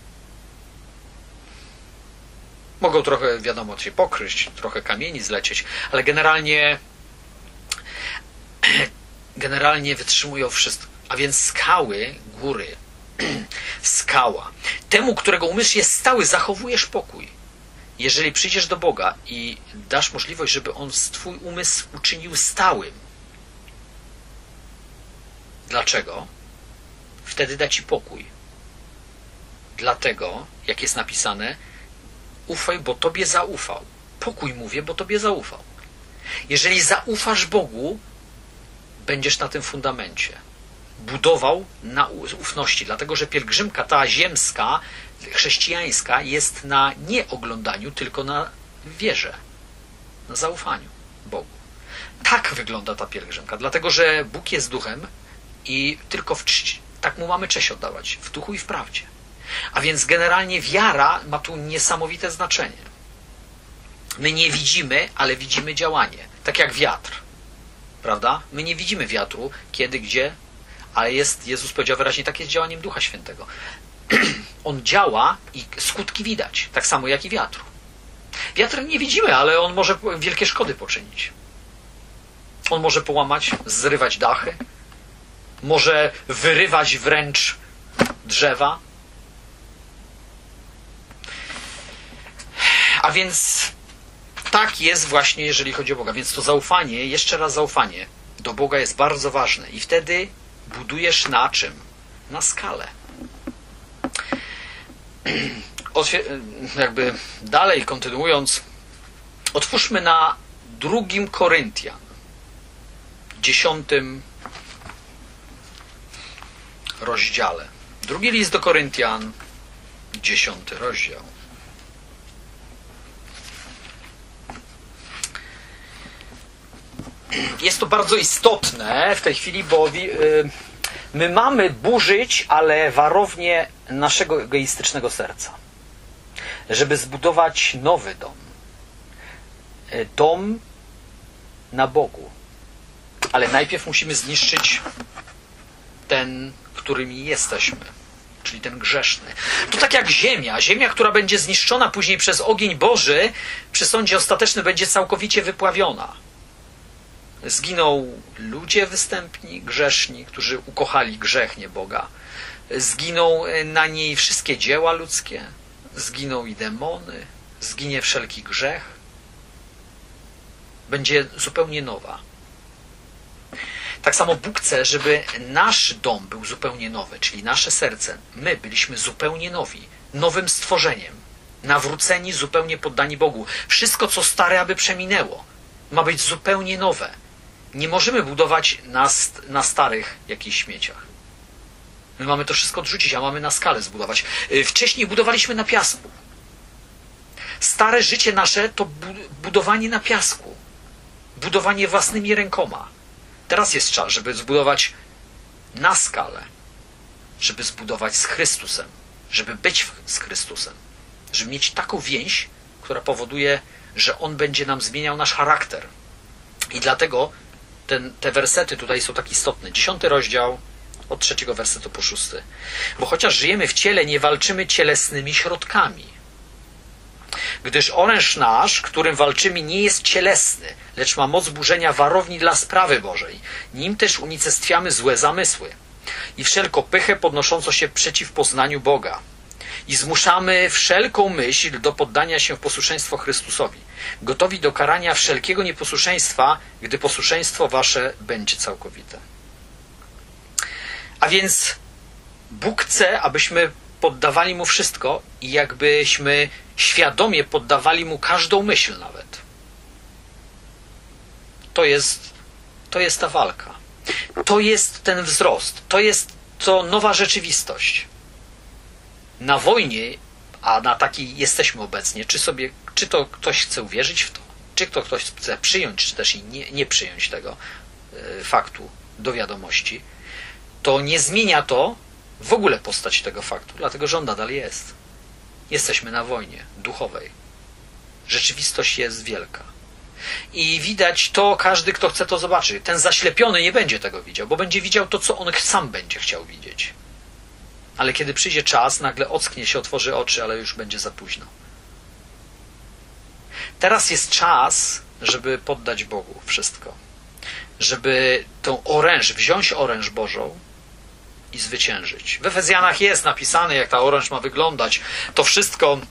Mogą trochę, wiadomo, się pokryć, trochę kamieni zlecieć, ale generalnie generalnie wytrzymują wszystko. A więc skały, góry, skała. Temu, którego umysł jest stały, zachowujesz pokój. Jeżeli przyjdziesz do Boga i dasz możliwość, żeby On twój umysł uczynił stałym. Dlaczego? Wtedy da ci pokój. Dlatego, jak jest napisane, ufaj, bo Tobie zaufał. Pokój mówię, bo Tobie zaufał. Jeżeli zaufasz Bogu, będziesz na tym fundamencie. budował na ufności, dlatego że pielgrzymka ta ziemska, chrześcijańska jest na nieoglądaniu, tylko na wierze, na zaufaniu Bogu. Tak wygląda ta pielgrzymka, dlatego że Bóg jest duchem i tylko w czci, tak mu mamy cześć oddawać, w duchu i w prawdzie. A więc generalnie wiara ma tu niesamowite znaczenie. My nie widzimy, ale widzimy działanie, tak jak wiatr. Prawda? My nie widzimy wiatru, kiedy, gdzie, ale jest, Jezus powiedział wyraźnie, tak jest działaniem Ducha Świętego. On działa i skutki widać, tak samo jak i wiatru. Wiatr nie widzimy, ale on może wielkie szkody poczynić. On może połamać, zrywać dachy, może wyrywać wręcz drzewa. A więc tak jest właśnie, jeżeli chodzi o Boga. Więc to zaufanie, jeszcze raz zaufanie do Boga jest bardzo ważne. I wtedy budujesz na czym? Na skalę. Jakby dalej kontynuując, otwórzmy na drugim Koryntian, dziesiątym rozdziale. Drugi list do Koryntian, dziesiąty rozdział. Jest to bardzo istotne w tej chwili, bo my mamy burzyć, ale warownię naszego egoistycznego serca, żeby zbudować nowy dom. Dom na Bogu. Ale najpierw musimy zniszczyć ten, którymi jesteśmy, czyli ten grzeszny. To tak jak ziemia. Ziemia, która będzie zniszczona później przez ogień Boży, przy sądzie ostatecznym będzie całkowicie wypławiona. Zginą ludzie występni, grzeszni, którzy ukochali grzech, nie Boga. Zginą na niej wszystkie dzieła ludzkie. Zginą i demony. Zginie wszelki grzech. Będzie zupełnie nowa. Tak samo Bóg chce, żeby nasz dom był zupełnie nowy, czyli nasze serce. My byliśmy zupełnie nowi, nowym stworzeniem. Nawróceni, zupełnie poddani Bogu. Wszystko, co stare, aby przeminęło. Ma być zupełnie nowe. Nie możemy budować na, na starych jakichś śmieciach. My mamy to wszystko odrzucić, a mamy na skalę zbudować. Wcześniej budowaliśmy na piasku. Stare życie nasze to budowanie na piasku. Budowanie własnymi rękoma. Teraz jest czas, żeby zbudować na skalę. Żeby zbudować z Chrystusem. Żeby być z Chrystusem. Żeby mieć taką więź, która powoduje, że On będzie nam zmieniał nasz charakter. I dlatego ten, te wersety tutaj są tak istotne. Dziesiąty rozdział, od trzeciego wersetu po szósty. Bo chociaż żyjemy w ciele, nie walczymy cielesnymi środkami. Gdyż oręż nasz, którym walczymy, nie jest cielesny, lecz ma moc burzenia warowni dla sprawy Bożej. Nim też unicestwiamy złe zamysły i wszelką pychę podnoszącą się przeciw poznaniu Boga. I zmuszamy wszelką myśl do poddania się w posłuszeństwo Chrystusowi, gotowi do karania wszelkiego nieposłuszeństwa, gdy posłuszeństwo wasze będzie całkowite. A więc Bóg chce, abyśmy poddawali Mu wszystko i jakbyśmy świadomie poddawali Mu każdą myśl nawet. To jest, to jest ta walka. To jest ten wzrost. To jest to nowa rzeczywistość. Na wojnie, a na takiej jesteśmy obecnie, czy sobie, czy to ktoś chce uwierzyć w to, czy to ktoś chce przyjąć, czy też i nie, nie przyjąć tego y, faktu do wiadomości, to nie zmienia to w ogóle postaci tego faktu, dlatego że on nadal jest. Jesteśmy na wojnie duchowej. Rzeczywistość jest wielka. I widać to, każdy, kto chce to zobaczyć. Ten zaślepiony nie będzie tego widział, bo będzie widział to, co on sam będzie chciał widzieć. Ale kiedy przyjdzie czas, nagle ocknie się, otworzy oczy, ale już będzie za późno. Teraz jest czas, żeby poddać Bogu wszystko. Żeby tą oręż, wziąć oręż Bożą i zwyciężyć. W Efezjanach jest napisane, jak ta oręż ma wyglądać. To wszystko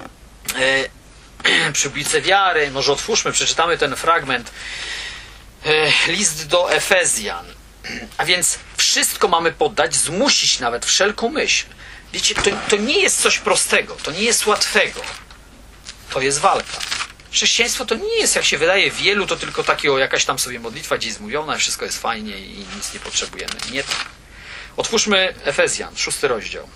e, przybliże wiary. Może otwórzmy, przeczytamy ten fragment. E, list do Efezjan. A więc wszystko mamy poddać, zmusić nawet wszelką myśl. Wiecie, to, to nie jest coś prostego, to nie jest łatwego. To jest walka. Chrześcijaństwo to nie jest, jak się wydaje wielu, to tylko takie o jakaś tam sobie modlitwa gdzieś zmówiona, wszystko jest fajnie i nic nie potrzebujemy. Nie tak. Otwórzmy Efezjan, szósty rozdział.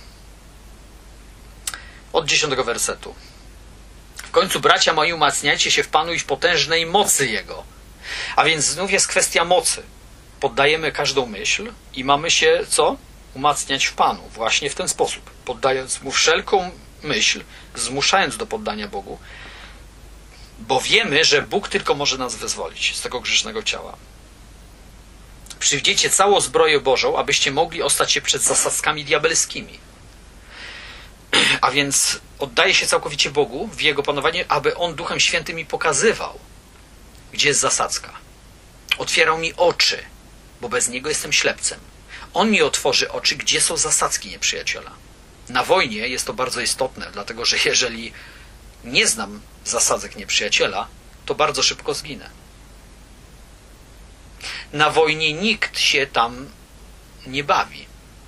Od dziesiątego wersetu. W końcu, bracia moi, umacniajcie się w Panu i w potężnej mocy Jego. A więc znów jest kwestia mocy. Poddajemy każdą myśl i mamy się, co? Umacniać w Panu. Właśnie w ten sposób. Poddając Mu wszelką myśl, zmuszając do poddania Bogu, bo wiemy, że Bóg tylko może nas wyzwolić z tego grzesznego ciała. Przywdziecie całą zbroję Bożą, abyście mogli ostać się przed zasadzkami diabelskimi. A więc oddaję się całkowicie Bogu w Jego panowanie, aby On Duchem Świętym mi pokazywał, gdzie jest zasadzka. Otwierał mi oczy, bo bez Niego jestem ślepcem. On mi otworzy oczy, gdzie są zasadzki nieprzyjaciela. Na wojnie jest to bardzo istotne, dlatego że jeżeli nie znam zasadzek nieprzyjaciela, to bardzo szybko zginę. Na wojnie nikt się tam nie bawi.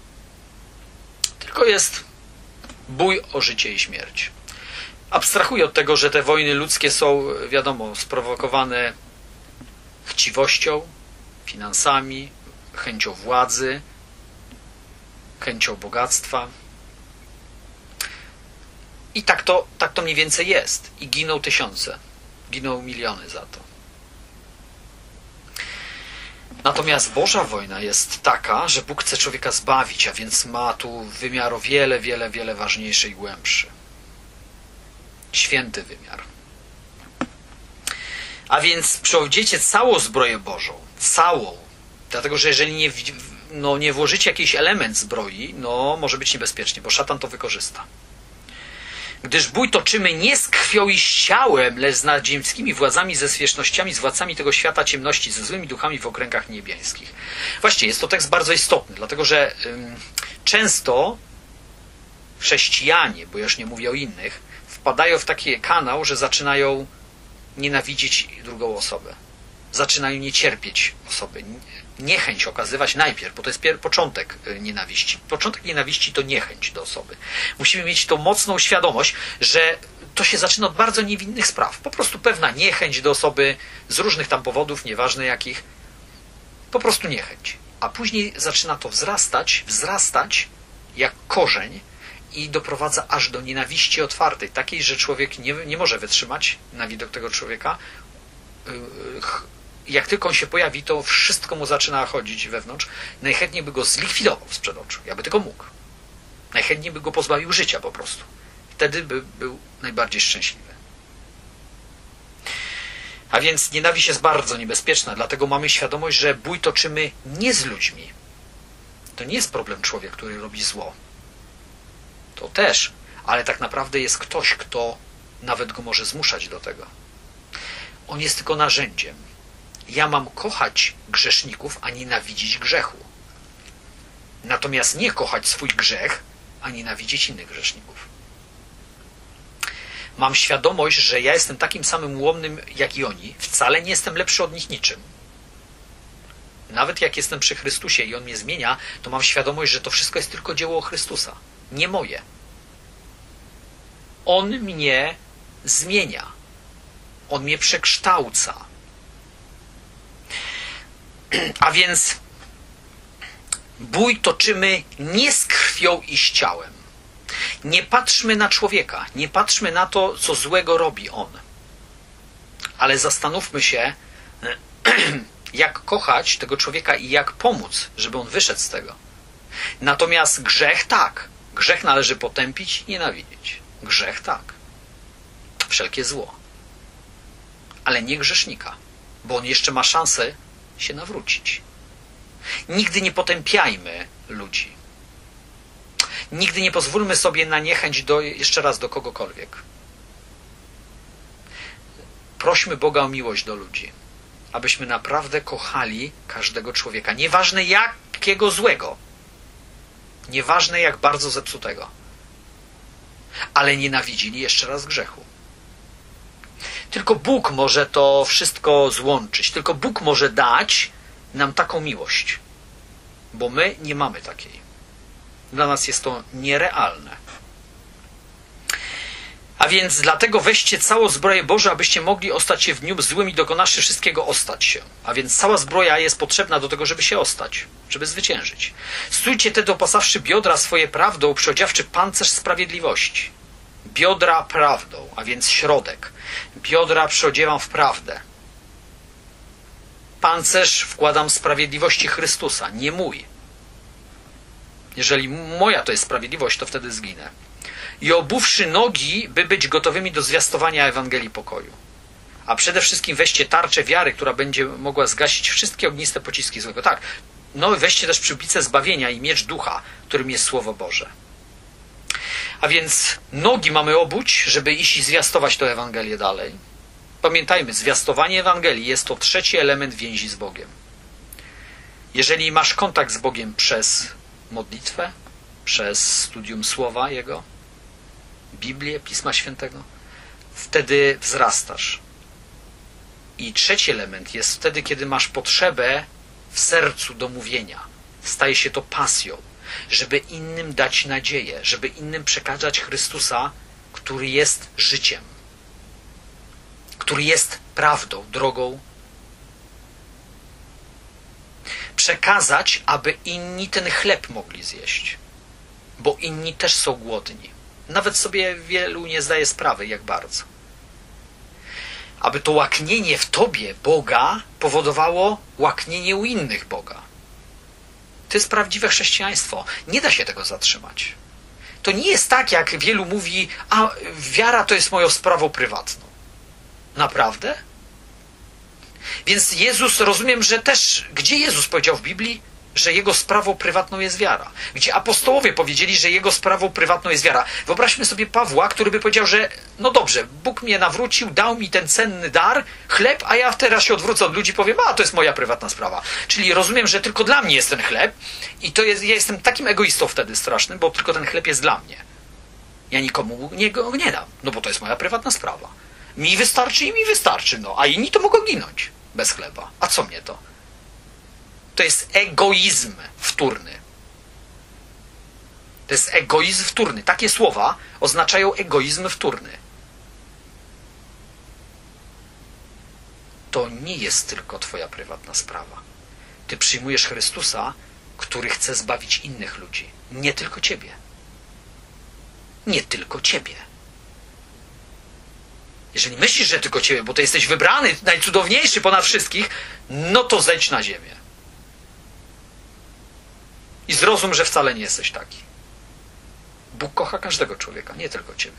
Tylko jest bój o życie i śmierć. Abstrahuję od tego, że te wojny ludzkie są, wiadomo, sprowokowane chciwością, finansami, chęcią władzy, chęcią bogactwa. I tak to, tak to mniej więcej jest. I giną tysiące, giną miliony za to. Natomiast Boża wojna jest taka, że Bóg chce człowieka zbawić, a więc ma tu wymiar o wiele, wiele, wiele ważniejszy i głębszy. Święty wymiar. A więc przyodziecie całą zbroję Bożą. Całą. Dlatego, że jeżeli nie, no, nie włożycie jakiś element zbroi, no może być niebezpiecznie, bo szatan to wykorzysta. Gdyż bój toczymy nie z krwią i z ciałem, lecz z nadziemskimi władzami, ze zwierzchnościami, z władcami tego świata ciemności, ze złymi duchami w okręgach niebieskich. Właściwie jest to tekst bardzo istotny, dlatego że ym, często chrześcijanie, bo ja już nie mówię o innych, wpadają w taki kanał, że zaczynają nienawidzieć drugą osobę. Zaczynają nie cierpieć osoby. Niechęć okazywać najpierw, bo to jest początek nienawiści. Początek nienawiści to niechęć do osoby. Musimy mieć tą mocną świadomość, że to się zaczyna od bardzo niewinnych spraw. Po prostu pewna niechęć do osoby z różnych tam powodów, nieważne jakich. Po prostu niechęć. A później zaczyna to wzrastać, wzrastać jak korzeń i doprowadza aż do nienawiści otwartej. Takiej, że człowiek nie, nie może wytrzymać na widok tego człowieka. Jak tylko on się pojawi, to wszystko mu zaczyna chodzić wewnątrz. Najchętniej by go zlikwidował sprzed oczu. Ja by tylko mógł. Najchętniej by go pozbawił życia po prostu. Wtedy by był najbardziej szczęśliwy. A więc nienawiść jest bardzo niebezpieczna, dlatego mamy świadomość, że bój toczymy nie z ludźmi. To nie jest problem człowieka, który robi zło. To też, ale tak naprawdę jest ktoś, kto nawet go może zmuszać do tego. On jest tylko narzędziem. Ja mam kochać grzeszników, a nienawidzić grzechu. Natomiast nie kochać swój grzech, a nienawidzić innych grzeszników. Mam świadomość, że ja jestem takim samym ułomnym jak i oni. Wcale nie jestem lepszy od nich niczym. Nawet jak jestem przy Chrystusie i On mnie zmienia, to mam świadomość, że to wszystko jest tylko dzieło Chrystusa. Nie moje. On mnie zmienia. On mnie przekształca. A więc bój toczymy nie z krwią i z ciałem. Nie patrzmy na człowieka, nie patrzmy na to, co złego robi on. Ale zastanówmy się, jak kochać tego człowieka i jak pomóc, żeby on wyszedł z tego. Natomiast grzech tak. Grzech należy potępić i nienawidzieć. Grzech tak. Wszelkie zło. Ale nie grzesznika, bo on jeszcze ma szansę się nawrócić. Nigdy nie potępiajmy ludzi. Nigdy nie pozwólmy sobie na niechęć do, jeszcze raz do kogokolwiek. Prośmy Boga o miłość do ludzi, abyśmy naprawdę kochali każdego człowieka. Nieważne jakiego złego. Nieważne jak bardzo zepsutego. Ale nienawidzili jeszcze raz grzechu. Tylko Bóg może to wszystko złączyć. Tylko Bóg może dać nam taką miłość. Bo my nie mamy takiej. Dla nas jest to nierealne. A więc dlatego weźcie całą zbroję Bożą, abyście mogli ostać się w dniu złym i dokonawszy wszystkiego ostać się. A więc cała zbroja jest potrzebna do tego, żeby się ostać, żeby zwyciężyć. Stójcie tedy opasawszy biodra swoje prawdą, przyodziawszy pancerz sprawiedliwości. Biodra prawdą, a więc środek. Biodra przyodziewam w prawdę. Pancerz wkładam sprawiedliwości Chrystusa, nie mój. Jeżeli moja to jest sprawiedliwość, to wtedy zginę. I obuwszy nogi, by być gotowymi do zwiastowania Ewangelii pokoju. A przede wszystkim weźcie tarczę wiary, która będzie mogła zgasić wszystkie ogniste pociski złego. Tak, no i weźcie też przyłbicę zbawienia i miecz ducha, którym jest Słowo Boże. A więc nogi mamy obuć, żeby iść i zwiastować tę Ewangelię dalej. Pamiętajmy, zwiastowanie Ewangelii jest to trzeci element więzi z Bogiem. Jeżeli masz kontakt z Bogiem przez modlitwę, przez studium Słowa Jego, Biblię, Pisma Świętego, wtedy wzrastasz. I trzeci element jest wtedy, kiedy masz potrzebę w sercu do mówienia. Staje się to pasją, żeby innym dać nadzieję, żeby innym przekazać Chrystusa, który jest życiem, który jest prawdą, drogą. Przekazać, aby inni ten chleb mogli zjeść, bo inni też są głodni. Nawet sobie wielu nie zdaje sprawy, jak bardzo. Aby to łaknienie w tobie Boga powodowało łaknienie u innych Boga. To jest prawdziwe chrześcijaństwo. Nie da się tego zatrzymać. To nie jest tak, jak wielu mówi, a wiara to jest moją sprawą prywatną. Naprawdę? Więc Jezus, rozumiem, że też, gdzie Jezus powiedział w Biblii, że Jego sprawą prywatną jest wiara? Gdzie apostołowie powiedzieli, że Jego sprawą prywatną jest wiara? Wyobraźmy sobie Pawła, który by powiedział, że no dobrze, Bóg mnie nawrócił, dał mi ten cenny dar, chleb, a ja teraz się odwrócę od ludzi i powiem, a to jest moja prywatna sprawa. Czyli rozumiem, że tylko dla mnie jest ten chleb i to jest, ja jestem takim egoistą wtedy strasznym, bo tylko ten chleb jest dla mnie. Ja nikomu nie, go nie dam, no bo to jest moja prywatna sprawa. Mi wystarczy i mi wystarczy, no, a inni to mogą ginąć bez chleba. A co mnie to? To jest egoizm wtórny. To jest egoizm wtórny. Takie słowa oznaczają egoizm wtórny. To nie jest tylko twoja prywatna sprawa. Ty przyjmujesz Chrystusa, który chce zbawić innych ludzi. Nie tylko ciebie. Nie tylko ciebie. Jeżeli myślisz, że tylko ciebie, bo ty jesteś wybrany, najcudowniejszy ponad wszystkich, no to zejdź na ziemię. I zrozum, że wcale nie jesteś taki. Bóg kocha każdego człowieka, nie tylko ciebie.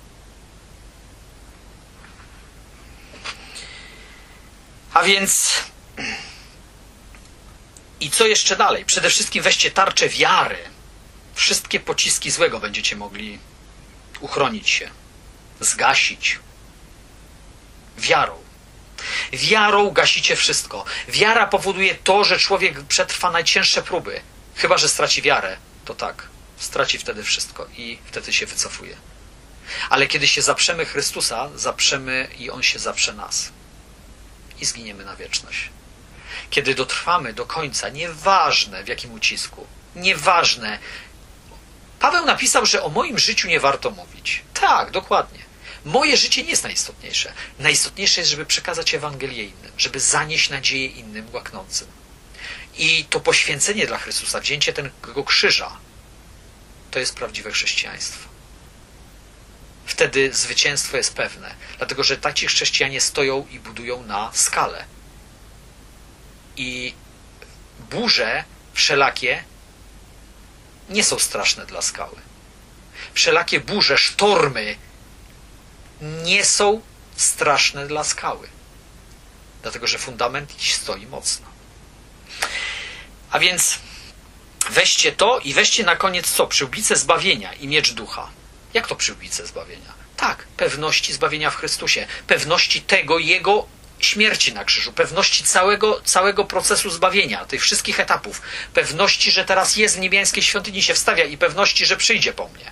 A więc i co jeszcze dalej? Przede wszystkim weźcie tarczę wiary. Wszystkie pociski złego będziecie mogli uchronić się, zgasić. Wiarą. Wiarą gasicie wszystko. Wiara powoduje to, że człowiek przetrwa najcięższe próby. Chyba że straci wiarę, to tak. Straci wtedy wszystko i wtedy się wycofuje. Ale kiedy się zaprzemy Chrystusa, zaprzemy i On się zaprze nas. I zginiemy na wieczność. Kiedy dotrwamy do końca, nieważne w jakim ucisku, nieważne. Paweł napisał, że o moim życiu nie warto mówić. Tak, dokładnie. Moje życie nie jest najistotniejsze. Najistotniejsze jest, żeby przekazać Ewangelię innym, żeby zanieść nadzieję innym łaknącym. I to poświęcenie dla Chrystusa, wzięcie tego krzyża, to jest prawdziwe chrześcijaństwo. Wtedy zwycięstwo jest pewne, dlatego że taci chrześcijanie stoją i budują na skale. I burze wszelakie nie są straszne dla skały. Wszelakie burze, sztormy nie są straszne dla skały. Dlatego że fundament stoi mocno. A więc weźcie to i weźcie na koniec co? Przyłbicę zbawienia i miecz ducha. Jak to przyłbicę zbawienia? Tak, pewności zbawienia w Chrystusie. Pewności tego Jego śmierci na krzyżu. Pewności całego, całego procesu zbawienia. Tych wszystkich etapów. Pewności, że teraz jest w niebiańskiej świątyni, się wstawia i pewności, że przyjdzie po mnie.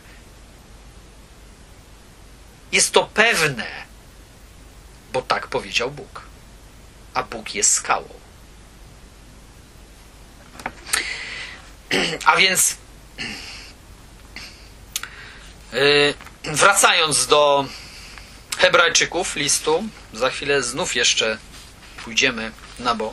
Jest to pewne, bo tak powiedział Bóg. A Bóg jest skałą. A więc yy, wracając do Hebrajczyków listu, za chwilę znów jeszcze pójdziemy na bok.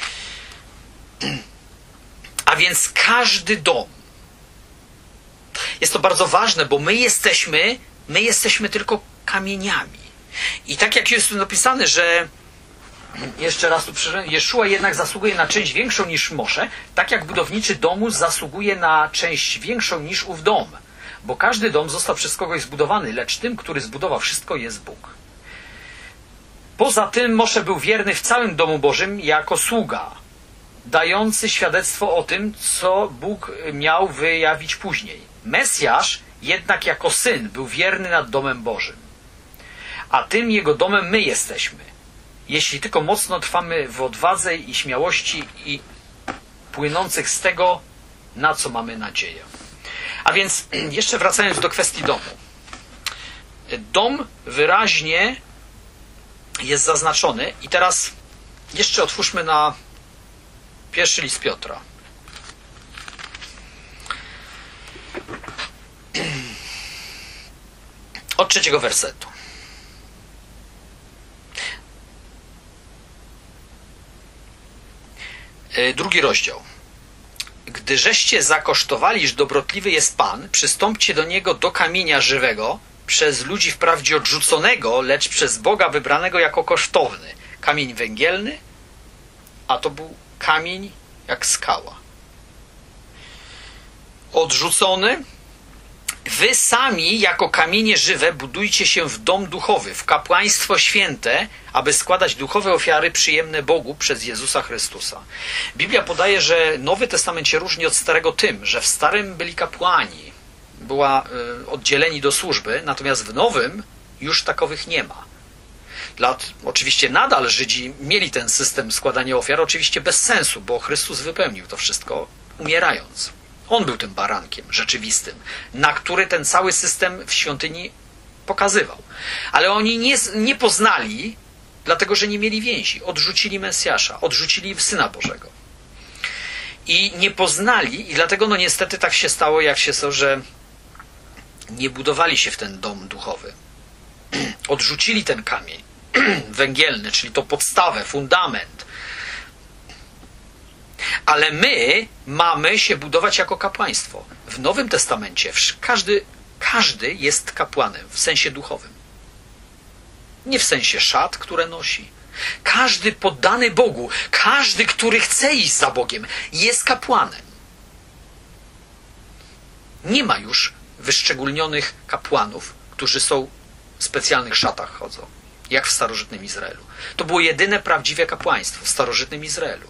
A więc każdy dom. Jest to bardzo ważne, bo my jesteśmy, my jesteśmy tylko kamieniami. I tak jak jest tu napisane, że jeszcze raz tu przyszedłem, Jeszua jednak zasługuje na część większą niż Mosze, tak jak budowniczy domu zasługuje na część większą niż ów dom. Bo każdy dom został przez kogoś zbudowany, lecz tym, który zbudował wszystko, jest Bóg. Poza tym Mosze był wierny w całym domu Bożym jako sługa, dający świadectwo o tym, co Bóg miał wyjawić później. Mesjasz jednak jako syn był wierny nad domem Bożym. A tym jego domem my jesteśmy, jeśli tylko mocno trwamy w odwadze i śmiałości i płynących z tego, na co mamy nadzieję. A więc jeszcze wracając do kwestii domu. Dom wyraźnie jest zaznaczony i teraz jeszcze otwórzmy na pierwszy list Piotra. Od trzeciego wersetu. Drugi rozdział. Gdy żeście zakosztowali, iż dobrotliwy jest Pan, przystąpcie do Niego do kamienia żywego, przez ludzi wprawdzie odrzuconego, lecz przez Boga wybranego jako kosztowny. Kamień węgielny, a to był kamień jak skała. Odrzucony. Wy sami jako kamienie żywe budujcie się w dom duchowy, w kapłaństwo święte, aby składać duchowe ofiary przyjemne Bogu przez Jezusa Chrystusa. Biblia podaje, że Nowy Testament się różni od Starego tym, że w Starym byli kapłani, była y, oddzieleni do służby, natomiast w Nowym już takowych nie ma. Dla, oczywiście nadal Żydzi mieli ten system składania ofiar, oczywiście bez sensu, bo Chrystus wypełnił to wszystko umierając. On był tym barankiem rzeczywistym, na który ten cały system w świątyni pokazywał. Ale oni nie, nie poznali, dlatego że nie mieli więzi. Odrzucili Mesjasza, odrzucili Syna Bożego. I nie poznali, i dlatego no niestety tak się stało, jak się stało, że nie budowali się w ten dom duchowy. Odrzucili ten kamień węgielny, czyli to podstawę, fundament. Ale my mamy się budować jako kapłaństwo. W Nowym Testamencie każdy, każdy jest kapłanem w sensie duchowym. Nie w sensie szat, które nosi. Każdy poddany Bogu, każdy, który chce iść za Bogiem, jest kapłanem. Nie ma już wyszczególnionych kapłanów, którzy są w specjalnych szatach chodzą, jak w starożytnym Izraelu. To było jedyne prawdziwe kapłaństwo w starożytnym Izraelu.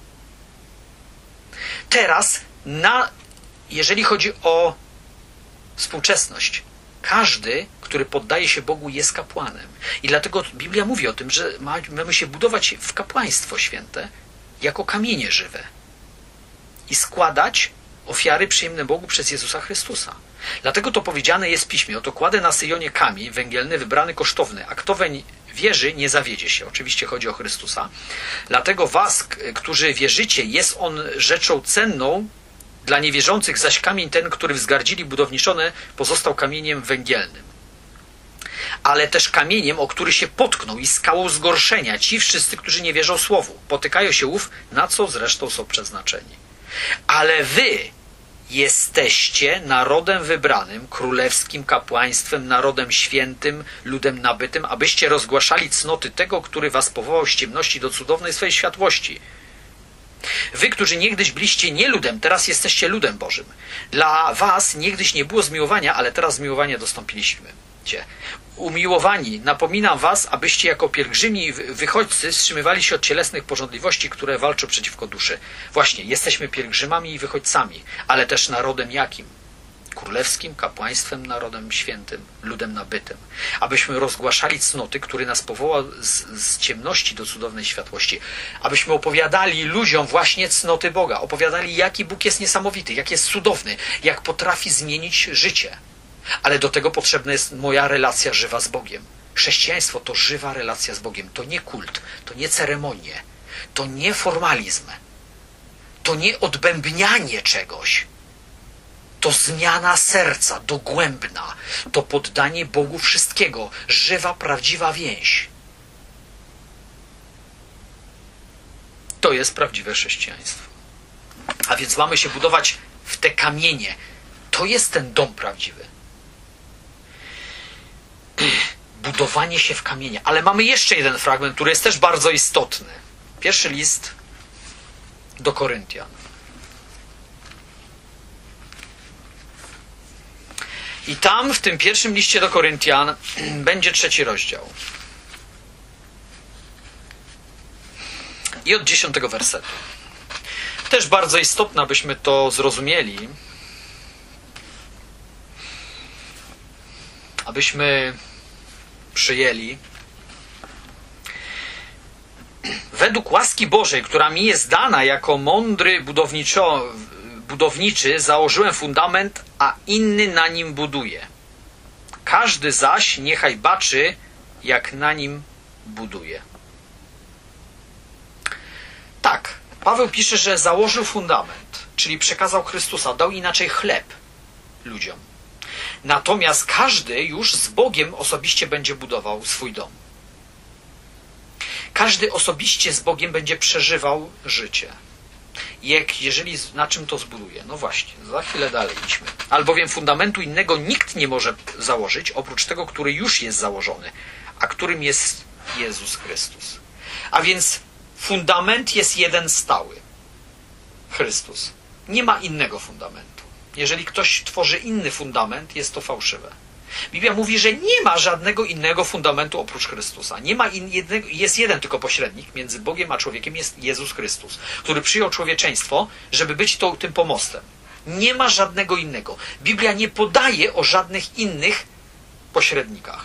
Teraz, na, jeżeli chodzi o współczesność, każdy, który poddaje się Bogu, jest kapłanem. I dlatego Biblia mówi o tym, że mamy się budować w kapłaństwo święte jako kamienie żywe i składać ofiary przyjemne Bogu przez Jezusa Chrystusa. Dlatego to powiedziane jest w Piśmie: oto kładę na Syjonie kamień węgielny, wybrany, kosztowny, a kto weń wierzy, nie zawiedzie się. Oczywiście chodzi o Chrystusa. Dlatego was, którzy wierzycie, jest on rzeczą cenną, dla niewierzących zaś kamień ten, który wzgardzili budowniczone, pozostał kamieniem węgielnym. Ale też kamieniem, o który się potknął, i skałą zgorszenia ci wszyscy, którzy nie wierzą słowu. Potykają się ów, na co zresztą są przeznaczeni. Ale wy jesteście narodem wybranym, królewskim kapłaństwem, narodem świętym, ludem nabytym, abyście rozgłaszali cnoty tego, który was powołał z ciemności do cudownej swej światłości. Wy, którzy niegdyś byliście nie ludem, teraz jesteście ludem Bożym. Dla was niegdyś nie było zmiłowania, ale teraz zmiłowania dostąpiliśmy. Umiłowani, napominam was, abyście jako pielgrzymi i wychodźcy wstrzymywali się od cielesnych pożądliwości, które walczą przeciwko duszy. Właśnie, jesteśmy pielgrzymami i wychodźcami, ale też narodem jakim? Królewskim, kapłaństwem, narodem świętym, ludem nabytym. Abyśmy rozgłaszali cnoty, który nas powołał z, z ciemności do cudownej światłości. Abyśmy opowiadali ludziom właśnie cnoty Boga. Opowiadali, jaki Bóg jest niesamowity, jak jest cudowny, jak potrafi zmienić życie. Ale do tego potrzebna jest moja relacja żywa z Bogiem. Chrześcijaństwo to żywa relacja z Bogiem. To nie kult, to nie ceremonie, to nie formalizm, to nie odbębnianie czegoś. to zmiana serca, dogłębna, to poddanie Bogu wszystkiego, żywa, prawdziwa więź. To jest prawdziwe chrześcijaństwo. A więc mamy się budować w te kamienie. To jest ten dom prawdziwy. Budowanie się w kamienie. Ale mamy jeszcze jeden fragment, który jest też bardzo istotny. Pierwszy list do Koryntian. I tam w tym pierwszym liście do Koryntian będzie trzeci rozdział. I od dziesiątego wersetu. Też bardzo istotne, abyśmy to zrozumieli. Abyśmy przyjęli. Według łaski Bożej, która mi jest dana jako mądry budowniczo, budowniczy, założyłem fundament, a inny na nim buduje. Każdy zaś niechaj baczy, jak na nim buduje. Tak, Paweł pisze, że założył fundament, czyli przekazał Chrystusa, dał inaczej chleb ludziom. Natomiast każdy już z Bogiem osobiście będzie budował swój dom. Każdy osobiście z Bogiem będzie przeżywał życie. Jak, jeżeli, na czym to zbuduje? No właśnie, za chwilę dalej idźmy. Albowiem fundamentu innego nikt nie może założyć, oprócz tego, który już jest założony, a którym jest Jezus Chrystus. A więc fundament jest jeden stały. Chrystus. Nie ma innego fundamentu. Jeżeli ktoś tworzy inny fundament, jest to fałszywe. Biblia mówi, że nie ma żadnego innego fundamentu oprócz Chrystusa. Nie ma in, jednego, jest jeden tylko pośrednik między Bogiem a człowiekiem, jest Jezus Chrystus, który przyjął człowieczeństwo, żeby być to, tym pomostem. Nie ma żadnego innego. Biblia nie podaje o żadnych innych pośrednikach.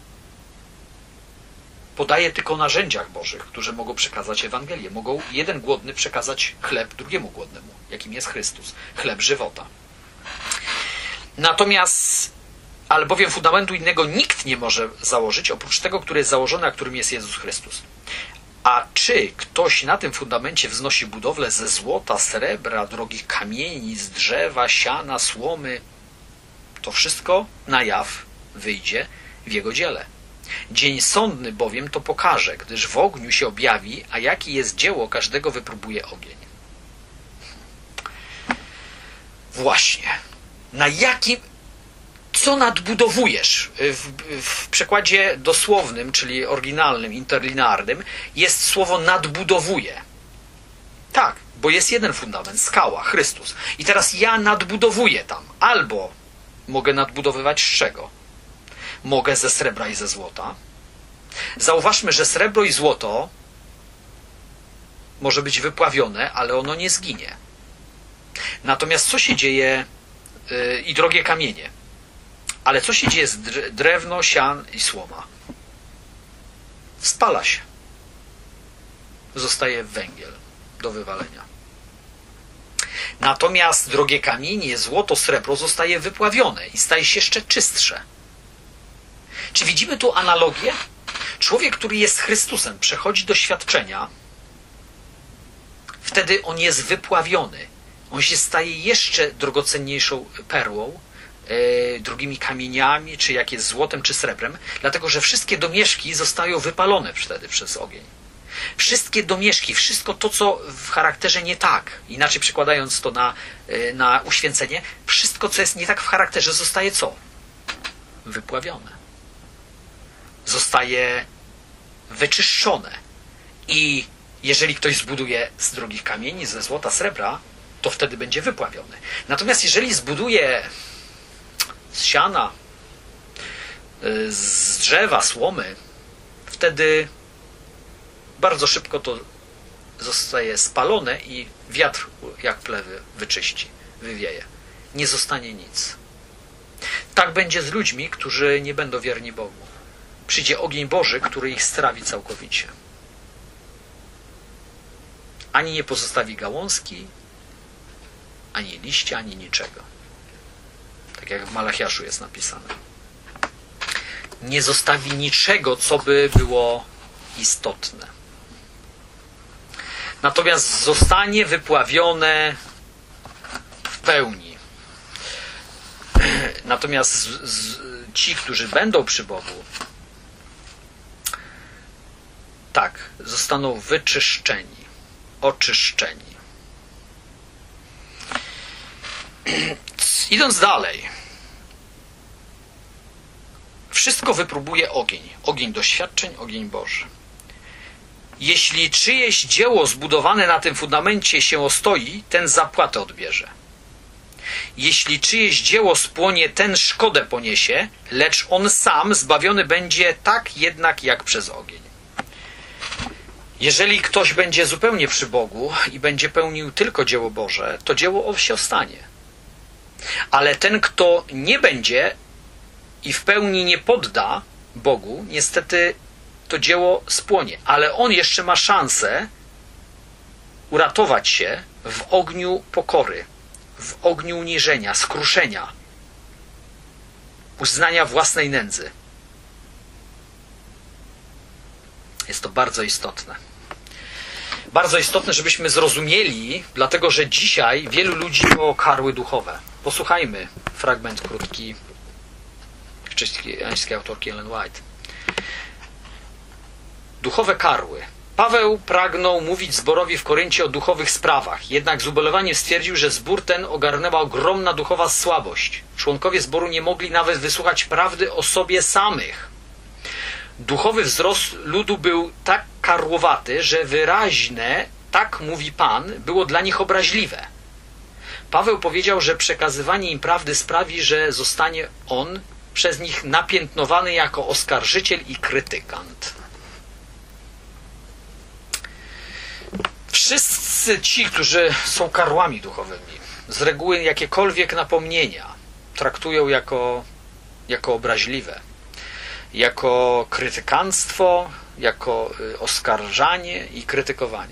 Podaje tylko o narzędziach Bożych, którzy mogą przekazać Ewangelię. Mogą jeden głodny przekazać chleb drugiemu głodnemu, jakim jest Chrystus. Chleb żywota. Natomiast albowiem fundamentu innego nikt nie może założyć, oprócz tego, który jest założony, a którym jest Jezus Chrystus. A czy ktoś na tym fundamencie wznosi budowlę ze złota, srebra, drogich kamieni, z drzewa, siana, słomy, to wszystko na jaw wyjdzie w jego dziele. Dzień sądny bowiem to pokaże, gdyż w ogniu się objawi, a jakie jest dzieło, każdego wypróbuje ogień. Właśnie. Na jakim... Co nadbudowujesz? W, w przekładzie dosłownym, czyli oryginalnym, interlinearnym, jest słowo nadbudowuje. Tak, bo jest jeden fundament, skała, Chrystus. I teraz ja nadbudowuję tam. Albo mogę nadbudowywać z czego? Mogę ze srebra i ze złota. Zauważmy, że srebro i złoto może być wypławione, ale ono nie zginie. Natomiast co się dzieje yy, i drogie kamienie? Ale co się dzieje z drewno, sian i słoma? Spala się. Zostaje węgiel do wywalenia. Natomiast drogie kamienie, złoto, srebro zostaje wypławione i staje się jeszcze czystsze. Czy widzimy tu analogię? Człowiek, który jest Chrystusem, przechodzi doświadczenia, wtedy on jest wypławiony. On się staje jeszcze drogocenniejszą perłą, Yy, drugimi kamieniami, czy jak jest złotem, czy srebrem, dlatego że wszystkie domieszki zostają wypalone wtedy przez ogień. Wszystkie domieszki, wszystko to, co w charakterze nie tak, inaczej przekładając to na, yy, na uświęcenie, wszystko, co jest nie tak w charakterze, zostaje co? Wypławione. Zostaje wyczyszczone. I jeżeli ktoś zbuduje z drogich kamieni, ze złota, srebra, to wtedy będzie wypławiony. Natomiast jeżeli zbuduje z siana, z drzewa, słomy, wtedy bardzo szybko to zostaje spalone i wiatr jak plewy wyczyści, wywieje. Nie zostanie nic. Tak będzie z ludźmi, którzy nie będą wierni Bogu. Przyjdzie ogień Boży, który ich strawi całkowicie. Ani nie pozostawi gałązki, ani liścia, ani niczego. Tak jak w Malachiaszu jest napisane. Nie zostawi niczego, co by było istotne. Natomiast zostanie wypławione w pełni. Natomiast z, z, ci, którzy będą przy Bogu, tak, zostaną wyczyszczeni, oczyszczeni. Idąc dalej, wszystko wypróbuje ogień. Ogień doświadczeń, ogień Boży. Jeśli czyjeś dzieło zbudowane na tym fundamencie się ostoi, ten zapłatę odbierze. Jeśli czyjeś dzieło spłonie, ten szkodę poniesie, lecz on sam zbawiony będzie tak jednak jak przez ogień. Jeżeli ktoś będzie zupełnie przy Bogu i będzie pełnił tylko dzieło Boże, to dzieło się ostanie. Ale ten, kto nie będzie i w pełni nie podda Bogu, niestety to dzieło spłonie. Ale on jeszcze ma szansę uratować się w ogniu pokory, w ogniu uniżenia, skruszenia, uznania własnej nędzy. Jest to bardzo istotne. Bardzo istotne, żebyśmy zrozumieli, dlatego że dzisiaj wielu ludzi o karły duchowe. Posłuchajmy fragment krótki chrześcijańskiej autorki Ellen White. Duchowe karły. Paweł pragnął mówić zborowi w Koryncie o duchowych sprawach, jednak z ubolewaniem stwierdził, że zbór ten ogarnęła ogromna duchowa słabość. Członkowie zboru nie mogli nawet wysłuchać prawdy o sobie samych. Duchowy wzrost ludu był tak karłowaty, że wyraźne, tak mówi Pan, było dla nich obraźliwe. Paweł powiedział, że przekazywanie im prawdy sprawi, że zostanie on przez nich napiętnowany jako oskarżyciel i krytykant. Wszyscy ci, którzy są karłami duchowymi, z reguły jakiekolwiek napomnienia traktują jako, jako obraźliwe, jako krytykanstwo, jako oskarżanie i krytykowanie.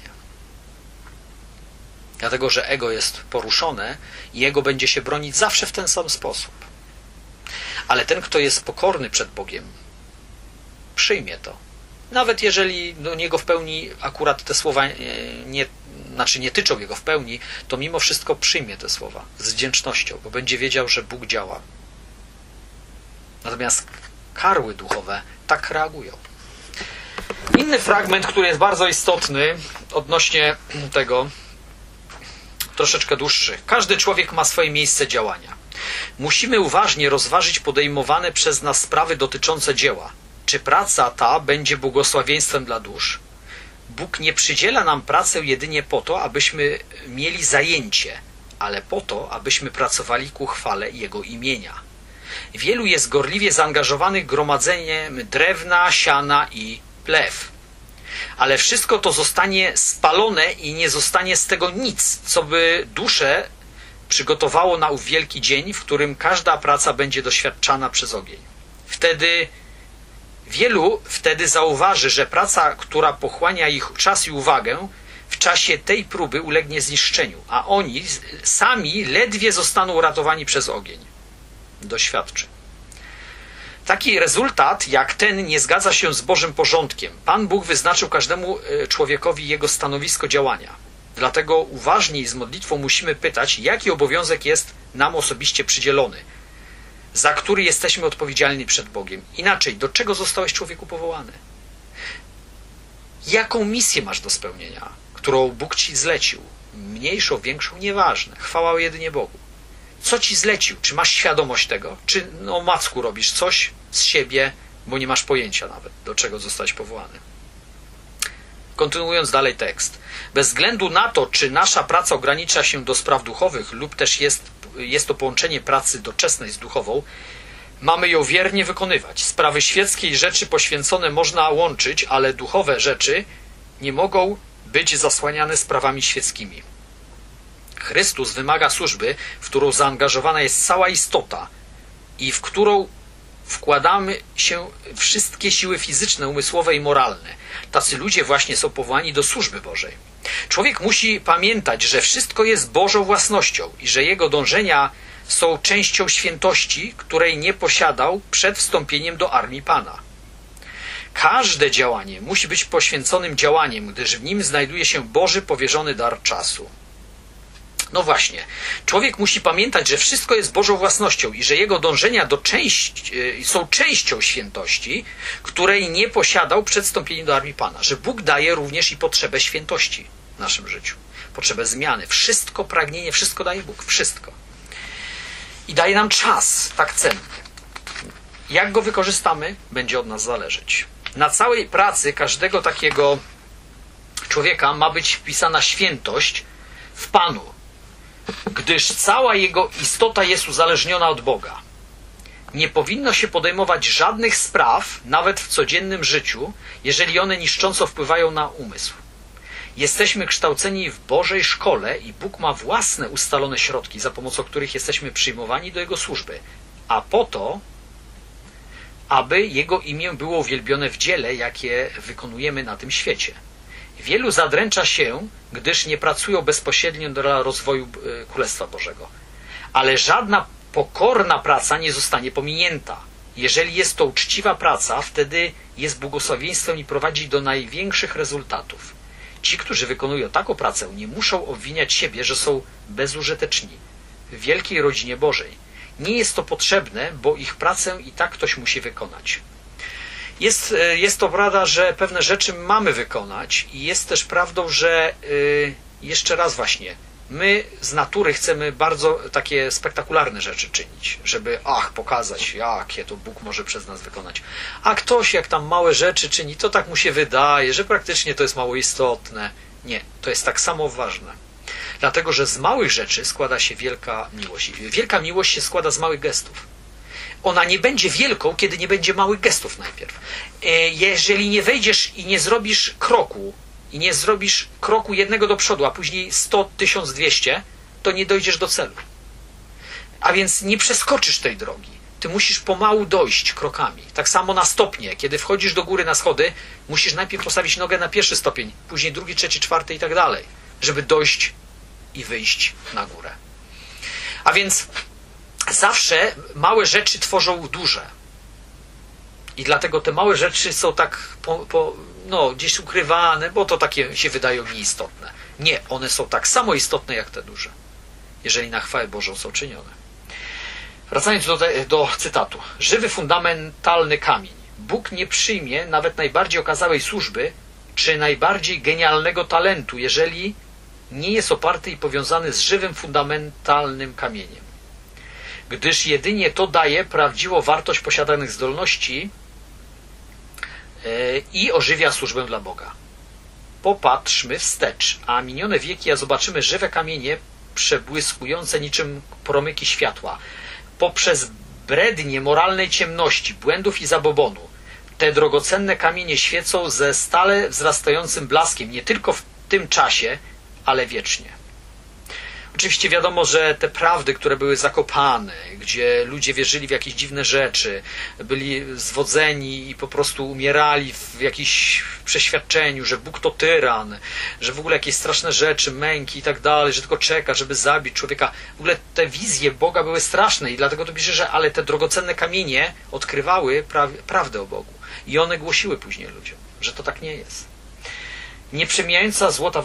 Dlatego, że ego jest poruszone i ego będzie się bronić zawsze w ten sam sposób. Ale ten, kto jest pokorny przed Bogiem, przyjmie to. Nawet jeżeli do niego w pełni akurat te słowa nie, znaczy nie tyczą jego w pełni, to mimo wszystko przyjmie te słowa z wdzięcznością, bo będzie wiedział, że Bóg działa. Natomiast karły duchowe tak reagują. Inny fragment, który jest bardzo istotny odnośnie tego, troszeczkę dłuższy. Każdy człowiek ma swoje miejsce działania. Musimy uważnie rozważyć podejmowane przez nas sprawy dotyczące dzieła. Czy praca ta będzie błogosławieństwem dla dusz? Bóg nie przydziela nam pracę jedynie po to, abyśmy mieli zajęcie, ale po to, abyśmy pracowali ku chwale Jego imienia. Wielu jest gorliwie zaangażowanych gromadzeniem drewna, siana i plew. Ale wszystko to zostanie spalone i nie zostanie z tego nic, co by duszę przygotowało na ów wielki dzień, w którym każda praca będzie doświadczana przez ogień. Wtedy wielu wtedy zauważy, że praca, która pochłania ich czas i uwagę, w czasie tej próby ulegnie zniszczeniu, a oni sami ledwie zostaną uratowani przez ogień. Doświadczy. Taki rezultat jak ten nie zgadza się z Bożym porządkiem. Pan Bóg wyznaczył każdemu człowiekowi jego stanowisko działania. Dlatego uważnie i z modlitwą musimy pytać, jaki obowiązek jest nam osobiście przydzielony, za który jesteśmy odpowiedzialni przed Bogiem. Inaczej, do czego zostałeś człowieku powołany? Jaką misję masz do spełnienia, którą Bóg ci zlecił? Mniejszą, większą, nieważne. Chwała jedynie Bogu. Co ci zlecił? Czy masz świadomość tego? Czy no macku robisz coś z siebie, bo nie masz pojęcia nawet, do czego zostałeś powołany? Kontynuując dalej tekst. Bez względu na to, czy nasza praca ogranicza się do spraw duchowych lub też jest, jest to połączenie pracy doczesnej z duchową, mamy ją wiernie wykonywać. Sprawy świeckie i rzeczy poświęcone można łączyć, ale duchowe rzeczy nie mogą być zasłaniane sprawami świeckimi. Chrystus wymaga służby, w którą zaangażowana jest cała istota i w którą wkładamy się wszystkie siły fizyczne, umysłowe i moralne. Tacy ludzie właśnie są powołani do służby Bożej. Człowiek musi pamiętać, że wszystko jest Bożą własnością i że jego dążenia są częścią świętości, której nie posiadał przed wstąpieniem do armii Pana. Każde działanie musi być poświęconym działaniem, gdyż w nim znajduje się Boży powierzony dar czasu. No właśnie, człowiek musi pamiętać, że wszystko jest Bożą własnością i że jego dążenia do części, są częścią świętości, której nie posiadał przed wstąpieniem do armii Pana. Że Bóg daje również i potrzebę świętości w naszym życiu. Potrzebę zmiany. Wszystko, pragnienie, wszystko daje Bóg. Wszystko. I daje nam czas tak cenny. Jak go wykorzystamy, będzie od nas zależeć. Na całej pracy każdego takiego człowieka ma być wpisana świętość w Panu, gdyż cała jego istota jest uzależniona od Boga. Nie powinno się podejmować żadnych spraw, nawet w codziennym życiu, jeżeli one niszcząco wpływają na umysł. Jesteśmy kształceni w Bożej szkole i Bóg ma własne ustalone środki, za pomocą których jesteśmy przyjmowani do Jego służby, a po to, aby Jego imię było uwielbione w dziele, jakie wykonujemy na tym świecie. Wielu zadręcza się, gdyż nie pracują bezpośrednio dla rozwoju Królestwa Bożego. Ale żadna pokorna praca nie zostanie pominięta. Jeżeli jest to uczciwa praca, wtedy jest błogosławieństwem i prowadzi do największych rezultatów. Ci, którzy wykonują taką pracę, nie muszą obwiniać siebie, że są bezużyteczni w wielkiej rodzinie Bożej. Nie jest to potrzebne, bo ich pracę i tak ktoś musi wykonać. Jest, jest to prawda, że pewne rzeczy mamy wykonać i jest też prawdą, że yy, jeszcze raz właśnie, my z natury chcemy bardzo takie spektakularne rzeczy czynić, żeby ach, pokazać, jakie to Bóg może przez nas wykonać. A ktoś jak tam małe rzeczy czyni, to tak mu się wydaje, że praktycznie to jest mało istotne. Nie, to jest tak samo ważne. Dlatego, że z małych rzeczy składa się wielka miłość. Wielka miłość się składa z małych gestów. Ona nie będzie wielką, kiedy nie będzie małych gestów najpierw. Jeżeli nie wejdziesz i nie zrobisz kroku, i nie zrobisz kroku jednego do przodu, a później sto, tysiąc dwieście, to nie dojdziesz do celu. A więc nie przeskoczysz tej drogi. Ty musisz pomału dojść krokami. Tak samo na stopnie. Kiedy wchodzisz do góry na schody, musisz najpierw postawić nogę na pierwszy stopień, później drugi, trzeci, czwarty i tak dalej, żeby dojść i wyjść na górę. A więc zawsze małe rzeczy tworzą duże. I dlatego te małe rzeczy są tak po, po, no, gdzieś ukrywane, bo to takie się wydają nieistotne. Nie, one są tak samo istotne jak te duże, jeżeli na chwałę Bożą są czynione. Wracając do, te, do cytatu. Żywy, fundamentalny kamień. Bóg nie przyjmie nawet najbardziej okazałej służby, czy najbardziej genialnego talentu, jeżeli nie jest oparty i powiązany z żywym, fundamentalnym kamieniem. Gdyż jedynie to daje prawdziwą wartość posiadanych zdolności i ożywia służbę dla Boga. Popatrzmy wstecz, a minione wieki, a zobaczymy żywe kamienie przebłyskujące niczym promyki światła. Poprzez brednie moralnej ciemności, błędów i zabobonu, te drogocenne kamienie świecą ze stale wzrastającym blaskiem, nie tylko w tym czasie, ale wiecznie. Oczywiście wiadomo, że te prawdy, które były zakopane, gdzie ludzie wierzyli w jakieś dziwne rzeczy, byli zwodzeni i po prostu umierali w jakimś przeświadczeniu, że Bóg to tyran, że w ogóle jakieś straszne rzeczy, męki i tak dalej, że tylko czeka, żeby zabić człowieka. W ogóle te wizje Boga były straszne i dlatego to pisze, że ale te drogocenne kamienie odkrywały pra prawdę o Bogu. I one głosiły później ludziom, że to tak nie jest. Nieprzemijająca złota,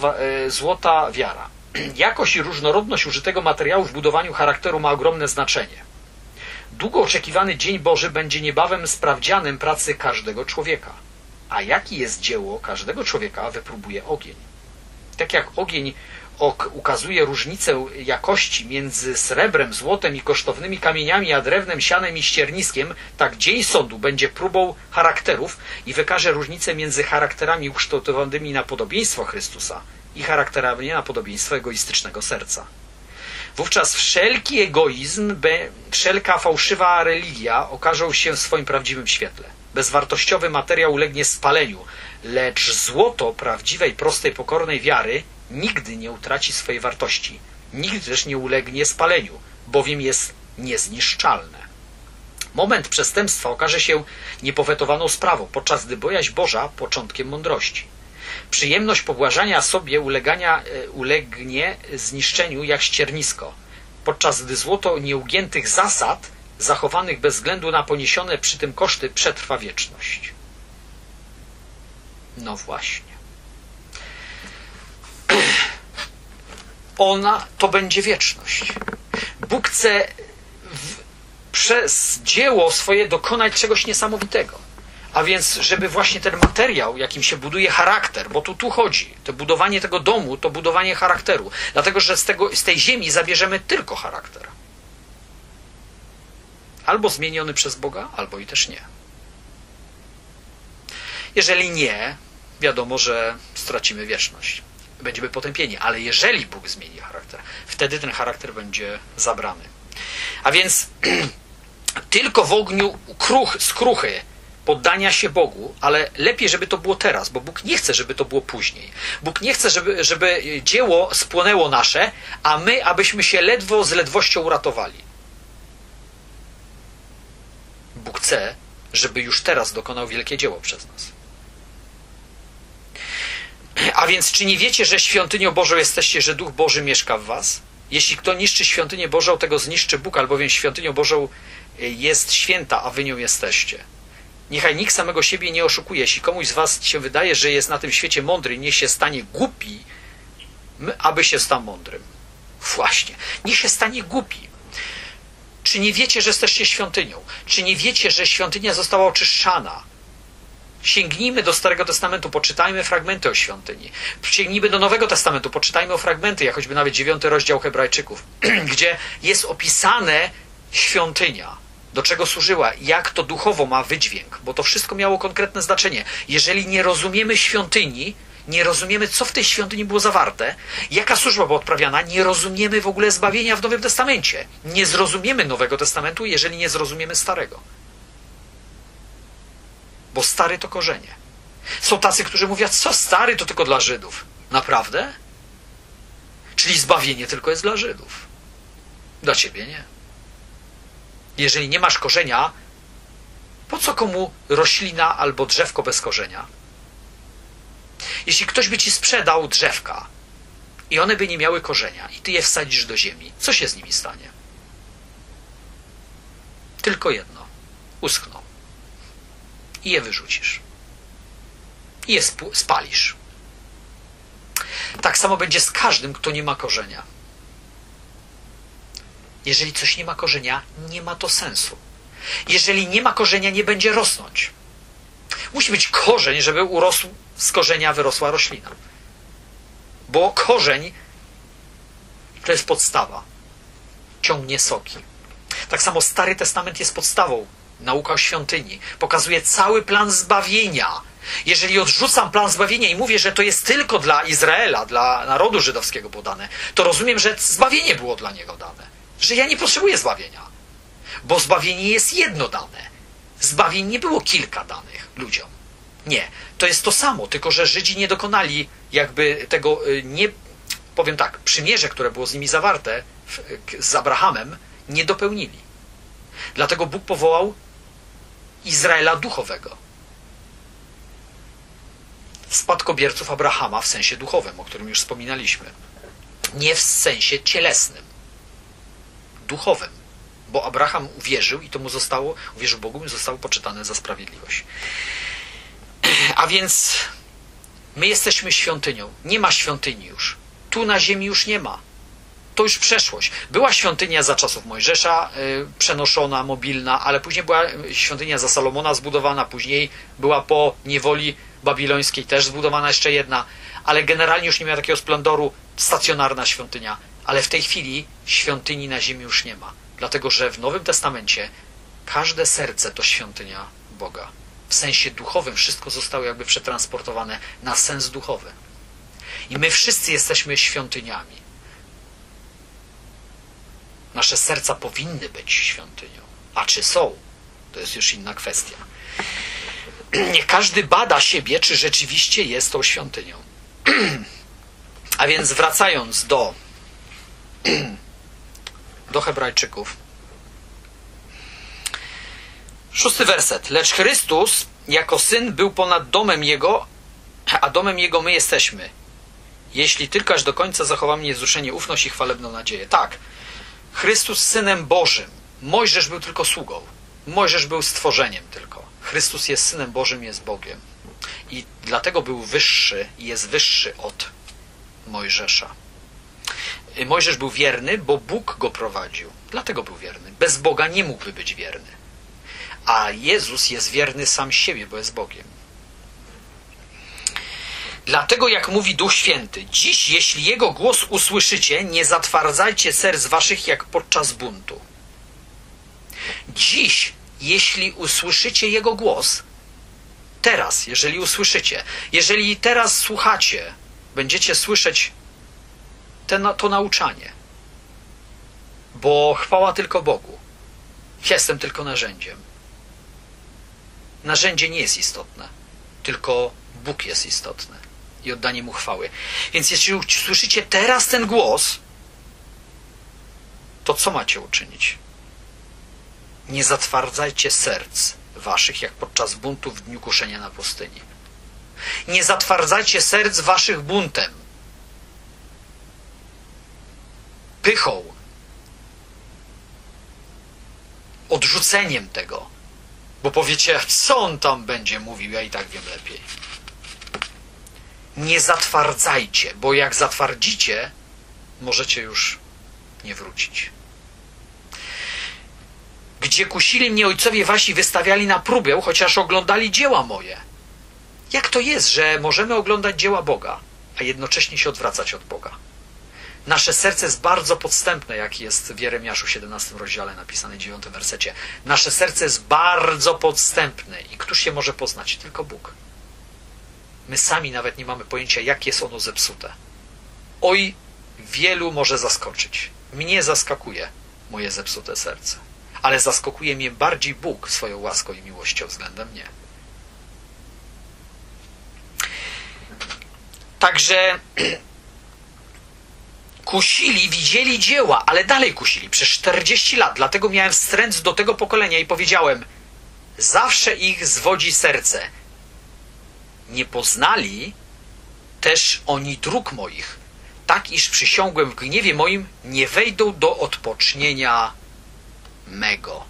złota wiara. Jakość i różnorodność użytego materiału w budowaniu charakteru ma ogromne znaczenie. Długo oczekiwany Dzień Boży będzie niebawem sprawdzianem pracy każdego człowieka. A jakie jest dzieło każdego człowieka, wypróbuje ogień. Tak jak ogień ukazuje różnicę jakości między srebrem, złotem i kosztownymi kamieniami, a drewnem, sianem i ścierniskiem, tak Dzień Sądu będzie próbą charakterów i wykaże różnicę między charakterami ukształtowanymi na podobieństwo Chrystusa i charakterami na podobieństwo egoistycznego serca. Wówczas wszelki egoizm, wszelka fałszywa religia okażą się w swoim prawdziwym świetle. Bezwartościowy materiał ulegnie spaleniu, lecz złoto prawdziwej, prostej, pokornej wiary nigdy nie utraci swojej wartości. Nigdy też nie ulegnie spaleniu, bowiem jest niezniszczalne. Moment przestępstwa okaże się niepowetowaną sprawą, podczas gdy bojaźń Boża początkiem mądrości. Przyjemność pobłażania sobie ulegania, ulegnie zniszczeniu jak ściernisko, podczas gdy złoto nieugiętych zasad, zachowanych bez względu na poniesione przy tym koszty, przetrwa wieczność. No właśnie. ona to będzie wieczność. Bóg chce w, przez dzieło swoje dokonać czegoś niesamowitego. A więc, żeby właśnie ten materiał, jakim się buduje charakter, bo tu, tu chodzi, to budowanie tego domu, to budowanie charakteru. Dlatego, że z, tego, z tej ziemi zabierzemy tylko charakter. Albo zmieniony przez Boga, albo i też nie. Jeżeli nie, wiadomo, że stracimy wieczność. Będziemy potępieni. Ale jeżeli Bóg zmieni charakter, wtedy ten charakter będzie zabrany. A więc tylko w ogniu kruch, skruchy poddania się Bogu, ale lepiej, żeby to było teraz, bo Bóg nie chce, żeby to było później. Bóg nie chce, żeby, żeby dzieło spłonęło nasze, a my, abyśmy się ledwo z ledwością uratowali. Bóg chce, żeby już teraz dokonał wielkie dzieło przez nas. A więc, czy nie wiecie, że świątynią Bożą jesteście, że Duch Boży mieszka w was? Jeśli kto niszczy świątynię Bożą, tego zniszczy Bóg, albowiem świątynią Bożą jest święta, a wy nią jesteście. Niechaj nikt samego siebie nie oszukuje. Jeśli komuś z was się wydaje, że jest na tym świecie mądry, niech się stanie głupi, aby się stał mądrym. Właśnie. Niech się stanie głupi. Czy nie wiecie, że jesteście świątynią? Czy nie wiecie, że świątynia została oczyszczana? Sięgnijmy do Starego Testamentu, poczytajmy fragmenty o świątyni. Sięgnijmy do Nowego Testamentu, poczytajmy o fragmenty, jak choćby nawet dziewiąty rozdział Hebrajczyków, gdzie jest opisane świątynia, do czego służyła, jak to duchowo ma wydźwięk, bo to wszystko miało konkretne znaczenie. Jeżeli nie rozumiemy świątyni, nie rozumiemy, co w tej świątyni było zawarte, jaka służba była odprawiana, nie rozumiemy w ogóle zbawienia w Nowym Testamencie. Nie zrozumiemy Nowego Testamentu, jeżeli nie zrozumiemy Starego. Bo Stary to korzenie. Są tacy, którzy mówią, co Stary to tylko dla Żydów. Naprawdę? Czyli zbawienie tylko jest dla Żydów. Dla ciebie nie. Jeżeli nie masz korzenia, po co komu roślina albo drzewko bez korzenia? Jeśli ktoś by ci sprzedał drzewka i one by nie miały korzenia i ty je wsadzisz do ziemi, co się z nimi stanie? Tylko jedno. Uschną. I je wyrzucisz. I je spalisz. Tak samo będzie z każdym, kto nie ma korzenia. Jeżeli coś nie ma korzenia, nie ma to sensu. Jeżeli nie ma korzenia, nie będzie rosnąć. Musi być korzeń, żeby urósł, z korzenia wyrosła roślina. Bo korzeń to jest podstawa. Ciągnie soki. Tak samo Stary Testament jest podstawą. Nauka o świątyni. Pokazuje cały plan zbawienia. Jeżeli odrzucam plan zbawienia i mówię, że to jest tylko dla Izraela, dla narodu żydowskiego było dane, to rozumiem, że zbawienie było dla niego dane. Że ja nie potrzebuję zbawienia. Bo zbawienie jest jedno dane. Zbawień nie było kilka danych ludziom. Nie. To jest to samo, tylko że Żydzi nie dokonali jakby tego, nie, powiem tak, przymierze, które było z nimi zawarte z Abrahamem, nie dopełnili. Dlatego Bóg powołał Izraela duchowego. Spadkobierców Abrahama w sensie duchowym, o którym już wspominaliśmy. Nie w sensie cielesnym. Duchowym. Bo Abraham uwierzył i to mu zostało, uwierzył Bogu i zostało poczytane za sprawiedliwość. A więc my jesteśmy świątynią. Nie ma świątyni już. Tu na ziemi już nie ma. To już przeszłość. Była świątynia za czasów Mojżesza yy, przenoszona, mobilna, ale później była świątynia za Salomona zbudowana, później była po niewoli babilońskiej też zbudowana jeszcze jedna, ale generalnie już nie miała takiego splendoru, stacjonarna świątynia. Ale w tej chwili świątyni na ziemi już nie ma. Dlatego, że w Nowym Testamencie każde serce to świątynia Boga. W sensie duchowym wszystko zostało jakby przetransportowane na sens duchowy. I my wszyscy jesteśmy świątyniami. Nasze serca powinny być świątynią. A czy są? To jest już inna kwestia. Niech każdy bada siebie, czy rzeczywiście jest tą świątynią. A więc wracając do do Hebrajczyków. Szósty werset. Lecz Chrystus jako Syn był ponad domem Jego, a domem Jego my jesteśmy. Jeśli tylko aż do końca zachowamy niewzruszenie ufność i chwalebną nadzieję. Tak. Chrystus Synem Bożym. Mojżesz był tylko sługą. Mojżesz był stworzeniem tylko. Chrystus jest Synem Bożym, jest Bogiem. I dlatego był wyższy i jest wyższy od Mojżesza. Mojżesz był wierny, bo Bóg go prowadził. Dlatego był wierny. Bez Boga nie mógłby być wierny. A Jezus jest wierny sam siebie, bo jest Bogiem. Dlatego, jak mówi Duch Święty, dziś, jeśli Jego głos usłyszycie, nie zatwardzajcie serc waszych jak podczas buntu. Dziś, jeśli usłyszycie Jego głos, teraz, jeżeli usłyszycie, jeżeli teraz słuchacie, będziecie słyszeć te, to nauczanie. Bo chwała tylko Bogu. Jestem tylko narzędziem. Narzędzie nie jest istotne, tylko Bóg jest istotny i oddanie Mu chwały. Więc jeśli usłyszycie teraz ten głos, to co macie uczynić? Nie zatwardzajcie serc waszych, jak podczas buntu w dniu kuszenia na pustyni. Nie zatwardzajcie serc waszych buntem, pychą, odrzuceniem tego, bo powiecie, co on tam będzie mówił, ja i tak wiem lepiej. Nie zatwardzajcie, bo jak zatwardzicie, możecie już nie wrócić. Gdzie kusili mnie ojcowie wasi, wystawiali na próbę, chociaż oglądali dzieła moje. Jak to jest, że możemy oglądać dzieła Boga, a jednocześnie się odwracać od Boga? Nasze serce jest bardzo podstępne, jak jest w Jeremiaszu siedemnastym rozdziale napisane, dziewiątym wersecie. Nasze serce jest bardzo podstępne i któż je może poznać? Tylko Bóg. My sami nawet nie mamy pojęcia, jak jest ono zepsute. Oj, wielu może zaskoczyć. Mnie zaskakuje moje zepsute serce. Ale zaskakuje mnie bardziej Bóg swoją łaską i miłością względem mnie. Także kusili, widzieli dzieła, ale dalej kusili przez czterdzieści lat. Dlatego miałem wstręt do tego pokolenia i powiedziałem, zawsze ich zwodzi serce. Nie poznali też oni dróg moich, tak iż przysiągłem w gniewie moim, nie wejdą do odpocznienia mego.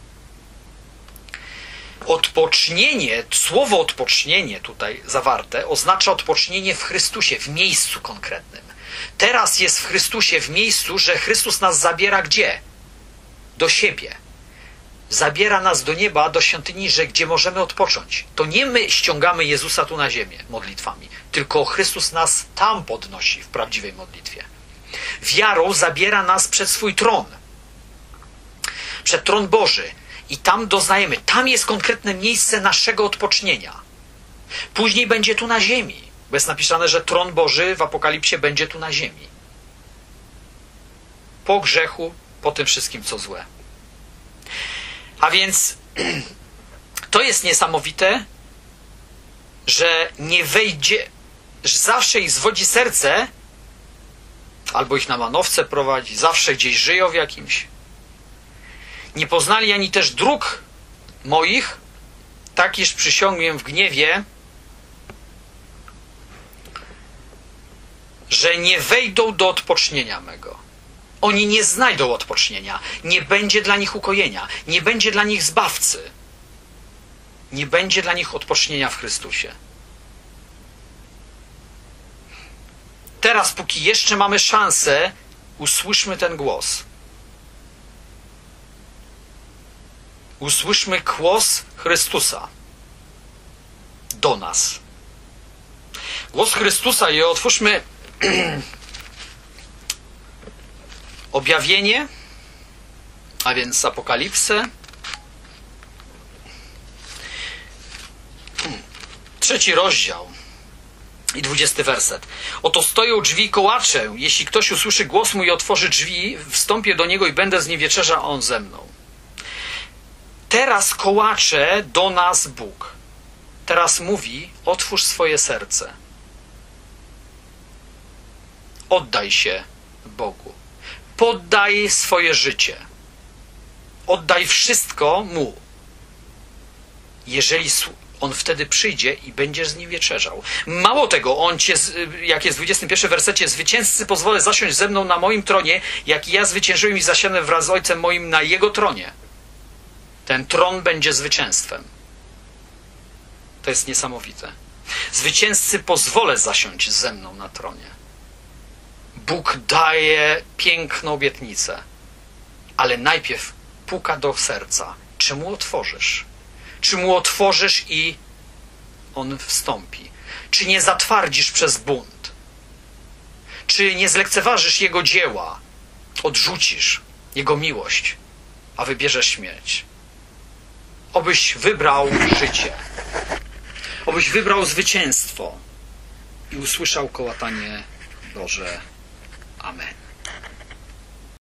Odpocznienie, słowo odpocznienie tutaj zawarte, oznacza odpocznienie w Chrystusie, w miejscu konkretnym. Teraz jest w Chrystusie w miejscu, że Chrystus nas zabiera gdzie? Do siebie. Zabiera nas do nieba, do świątyni, że gdzie możemy odpocząć. To nie my ściągamy Jezusa tu na ziemię modlitwami, tylko Chrystus nas tam podnosi w prawdziwej modlitwie. Wiarą zabiera nas przed swój tron. Przed tron Boży. I tam doznajemy. Tam jest konkretne miejsce naszego odpocznienia. Później będzie tu na ziemi. Bo jest napisane, że tron Boży w Apokalipsie będzie tu na ziemi. Po grzechu, po tym wszystkim, co złe. A więc to jest niesamowite, że nie wejdzie, że zawsze ich zwodzi serce, albo ich na manowce prowadzi, zawsze gdzieś żyją w jakimś. Nie poznali ani też dróg moich, tak iż przysiągłem w gniewie, że nie wejdą do odpocznienia mego. Oni nie znajdą odpocznienia. Nie będzie dla nich ukojenia. Nie będzie dla nich zbawcy. Nie będzie dla nich odpocznienia w Chrystusie. Teraz, póki jeszcze mamy szansę, usłyszmy ten głos. Usłyszmy głos Chrystusa do nas. Głos Chrystusa i otwórzmy Objawienie, a więc Apokalipsę. Trzeci rozdział i dwudziesty werset. Oto stoją drzwi i kołaczę. Jeśli ktoś usłyszy głos mój i otworzy drzwi, wstąpię do niego i będę z nim wieczerza, a on ze mną. Teraz kołacze do nas Bóg. Teraz mówi, otwórz swoje serce. Oddaj się Bogu. Poddaj swoje życie. Oddaj wszystko Mu. Jeżeli On wtedy przyjdzie i będziesz z Nim wieczerzał. Mało tego, On cię, jak jest w dwudziestym pierwszym wersecie, zwycięzcy pozwolę zasiąść ze mną na moim tronie, jak ja zwyciężyłem i zasiądę wraz z Ojcem moim na Jego tronie. Ten tron będzie zwycięstwem. To jest niesamowite. Zwycięzcy pozwolę zasiąść ze mną na tronie. Bóg daje piękną obietnicę, ale najpierw puka do serca. Czy mu otworzysz? Czy mu otworzysz i on wstąpi? Czy nie zatwardzisz przez bunt? Czy nie zlekceważysz jego dzieła? Odrzucisz jego miłość, a wybierzesz śmierć? Obyś wybrał życie. Obyś wybrał zwycięstwo i usłyszał kołatanie Boże. Amen.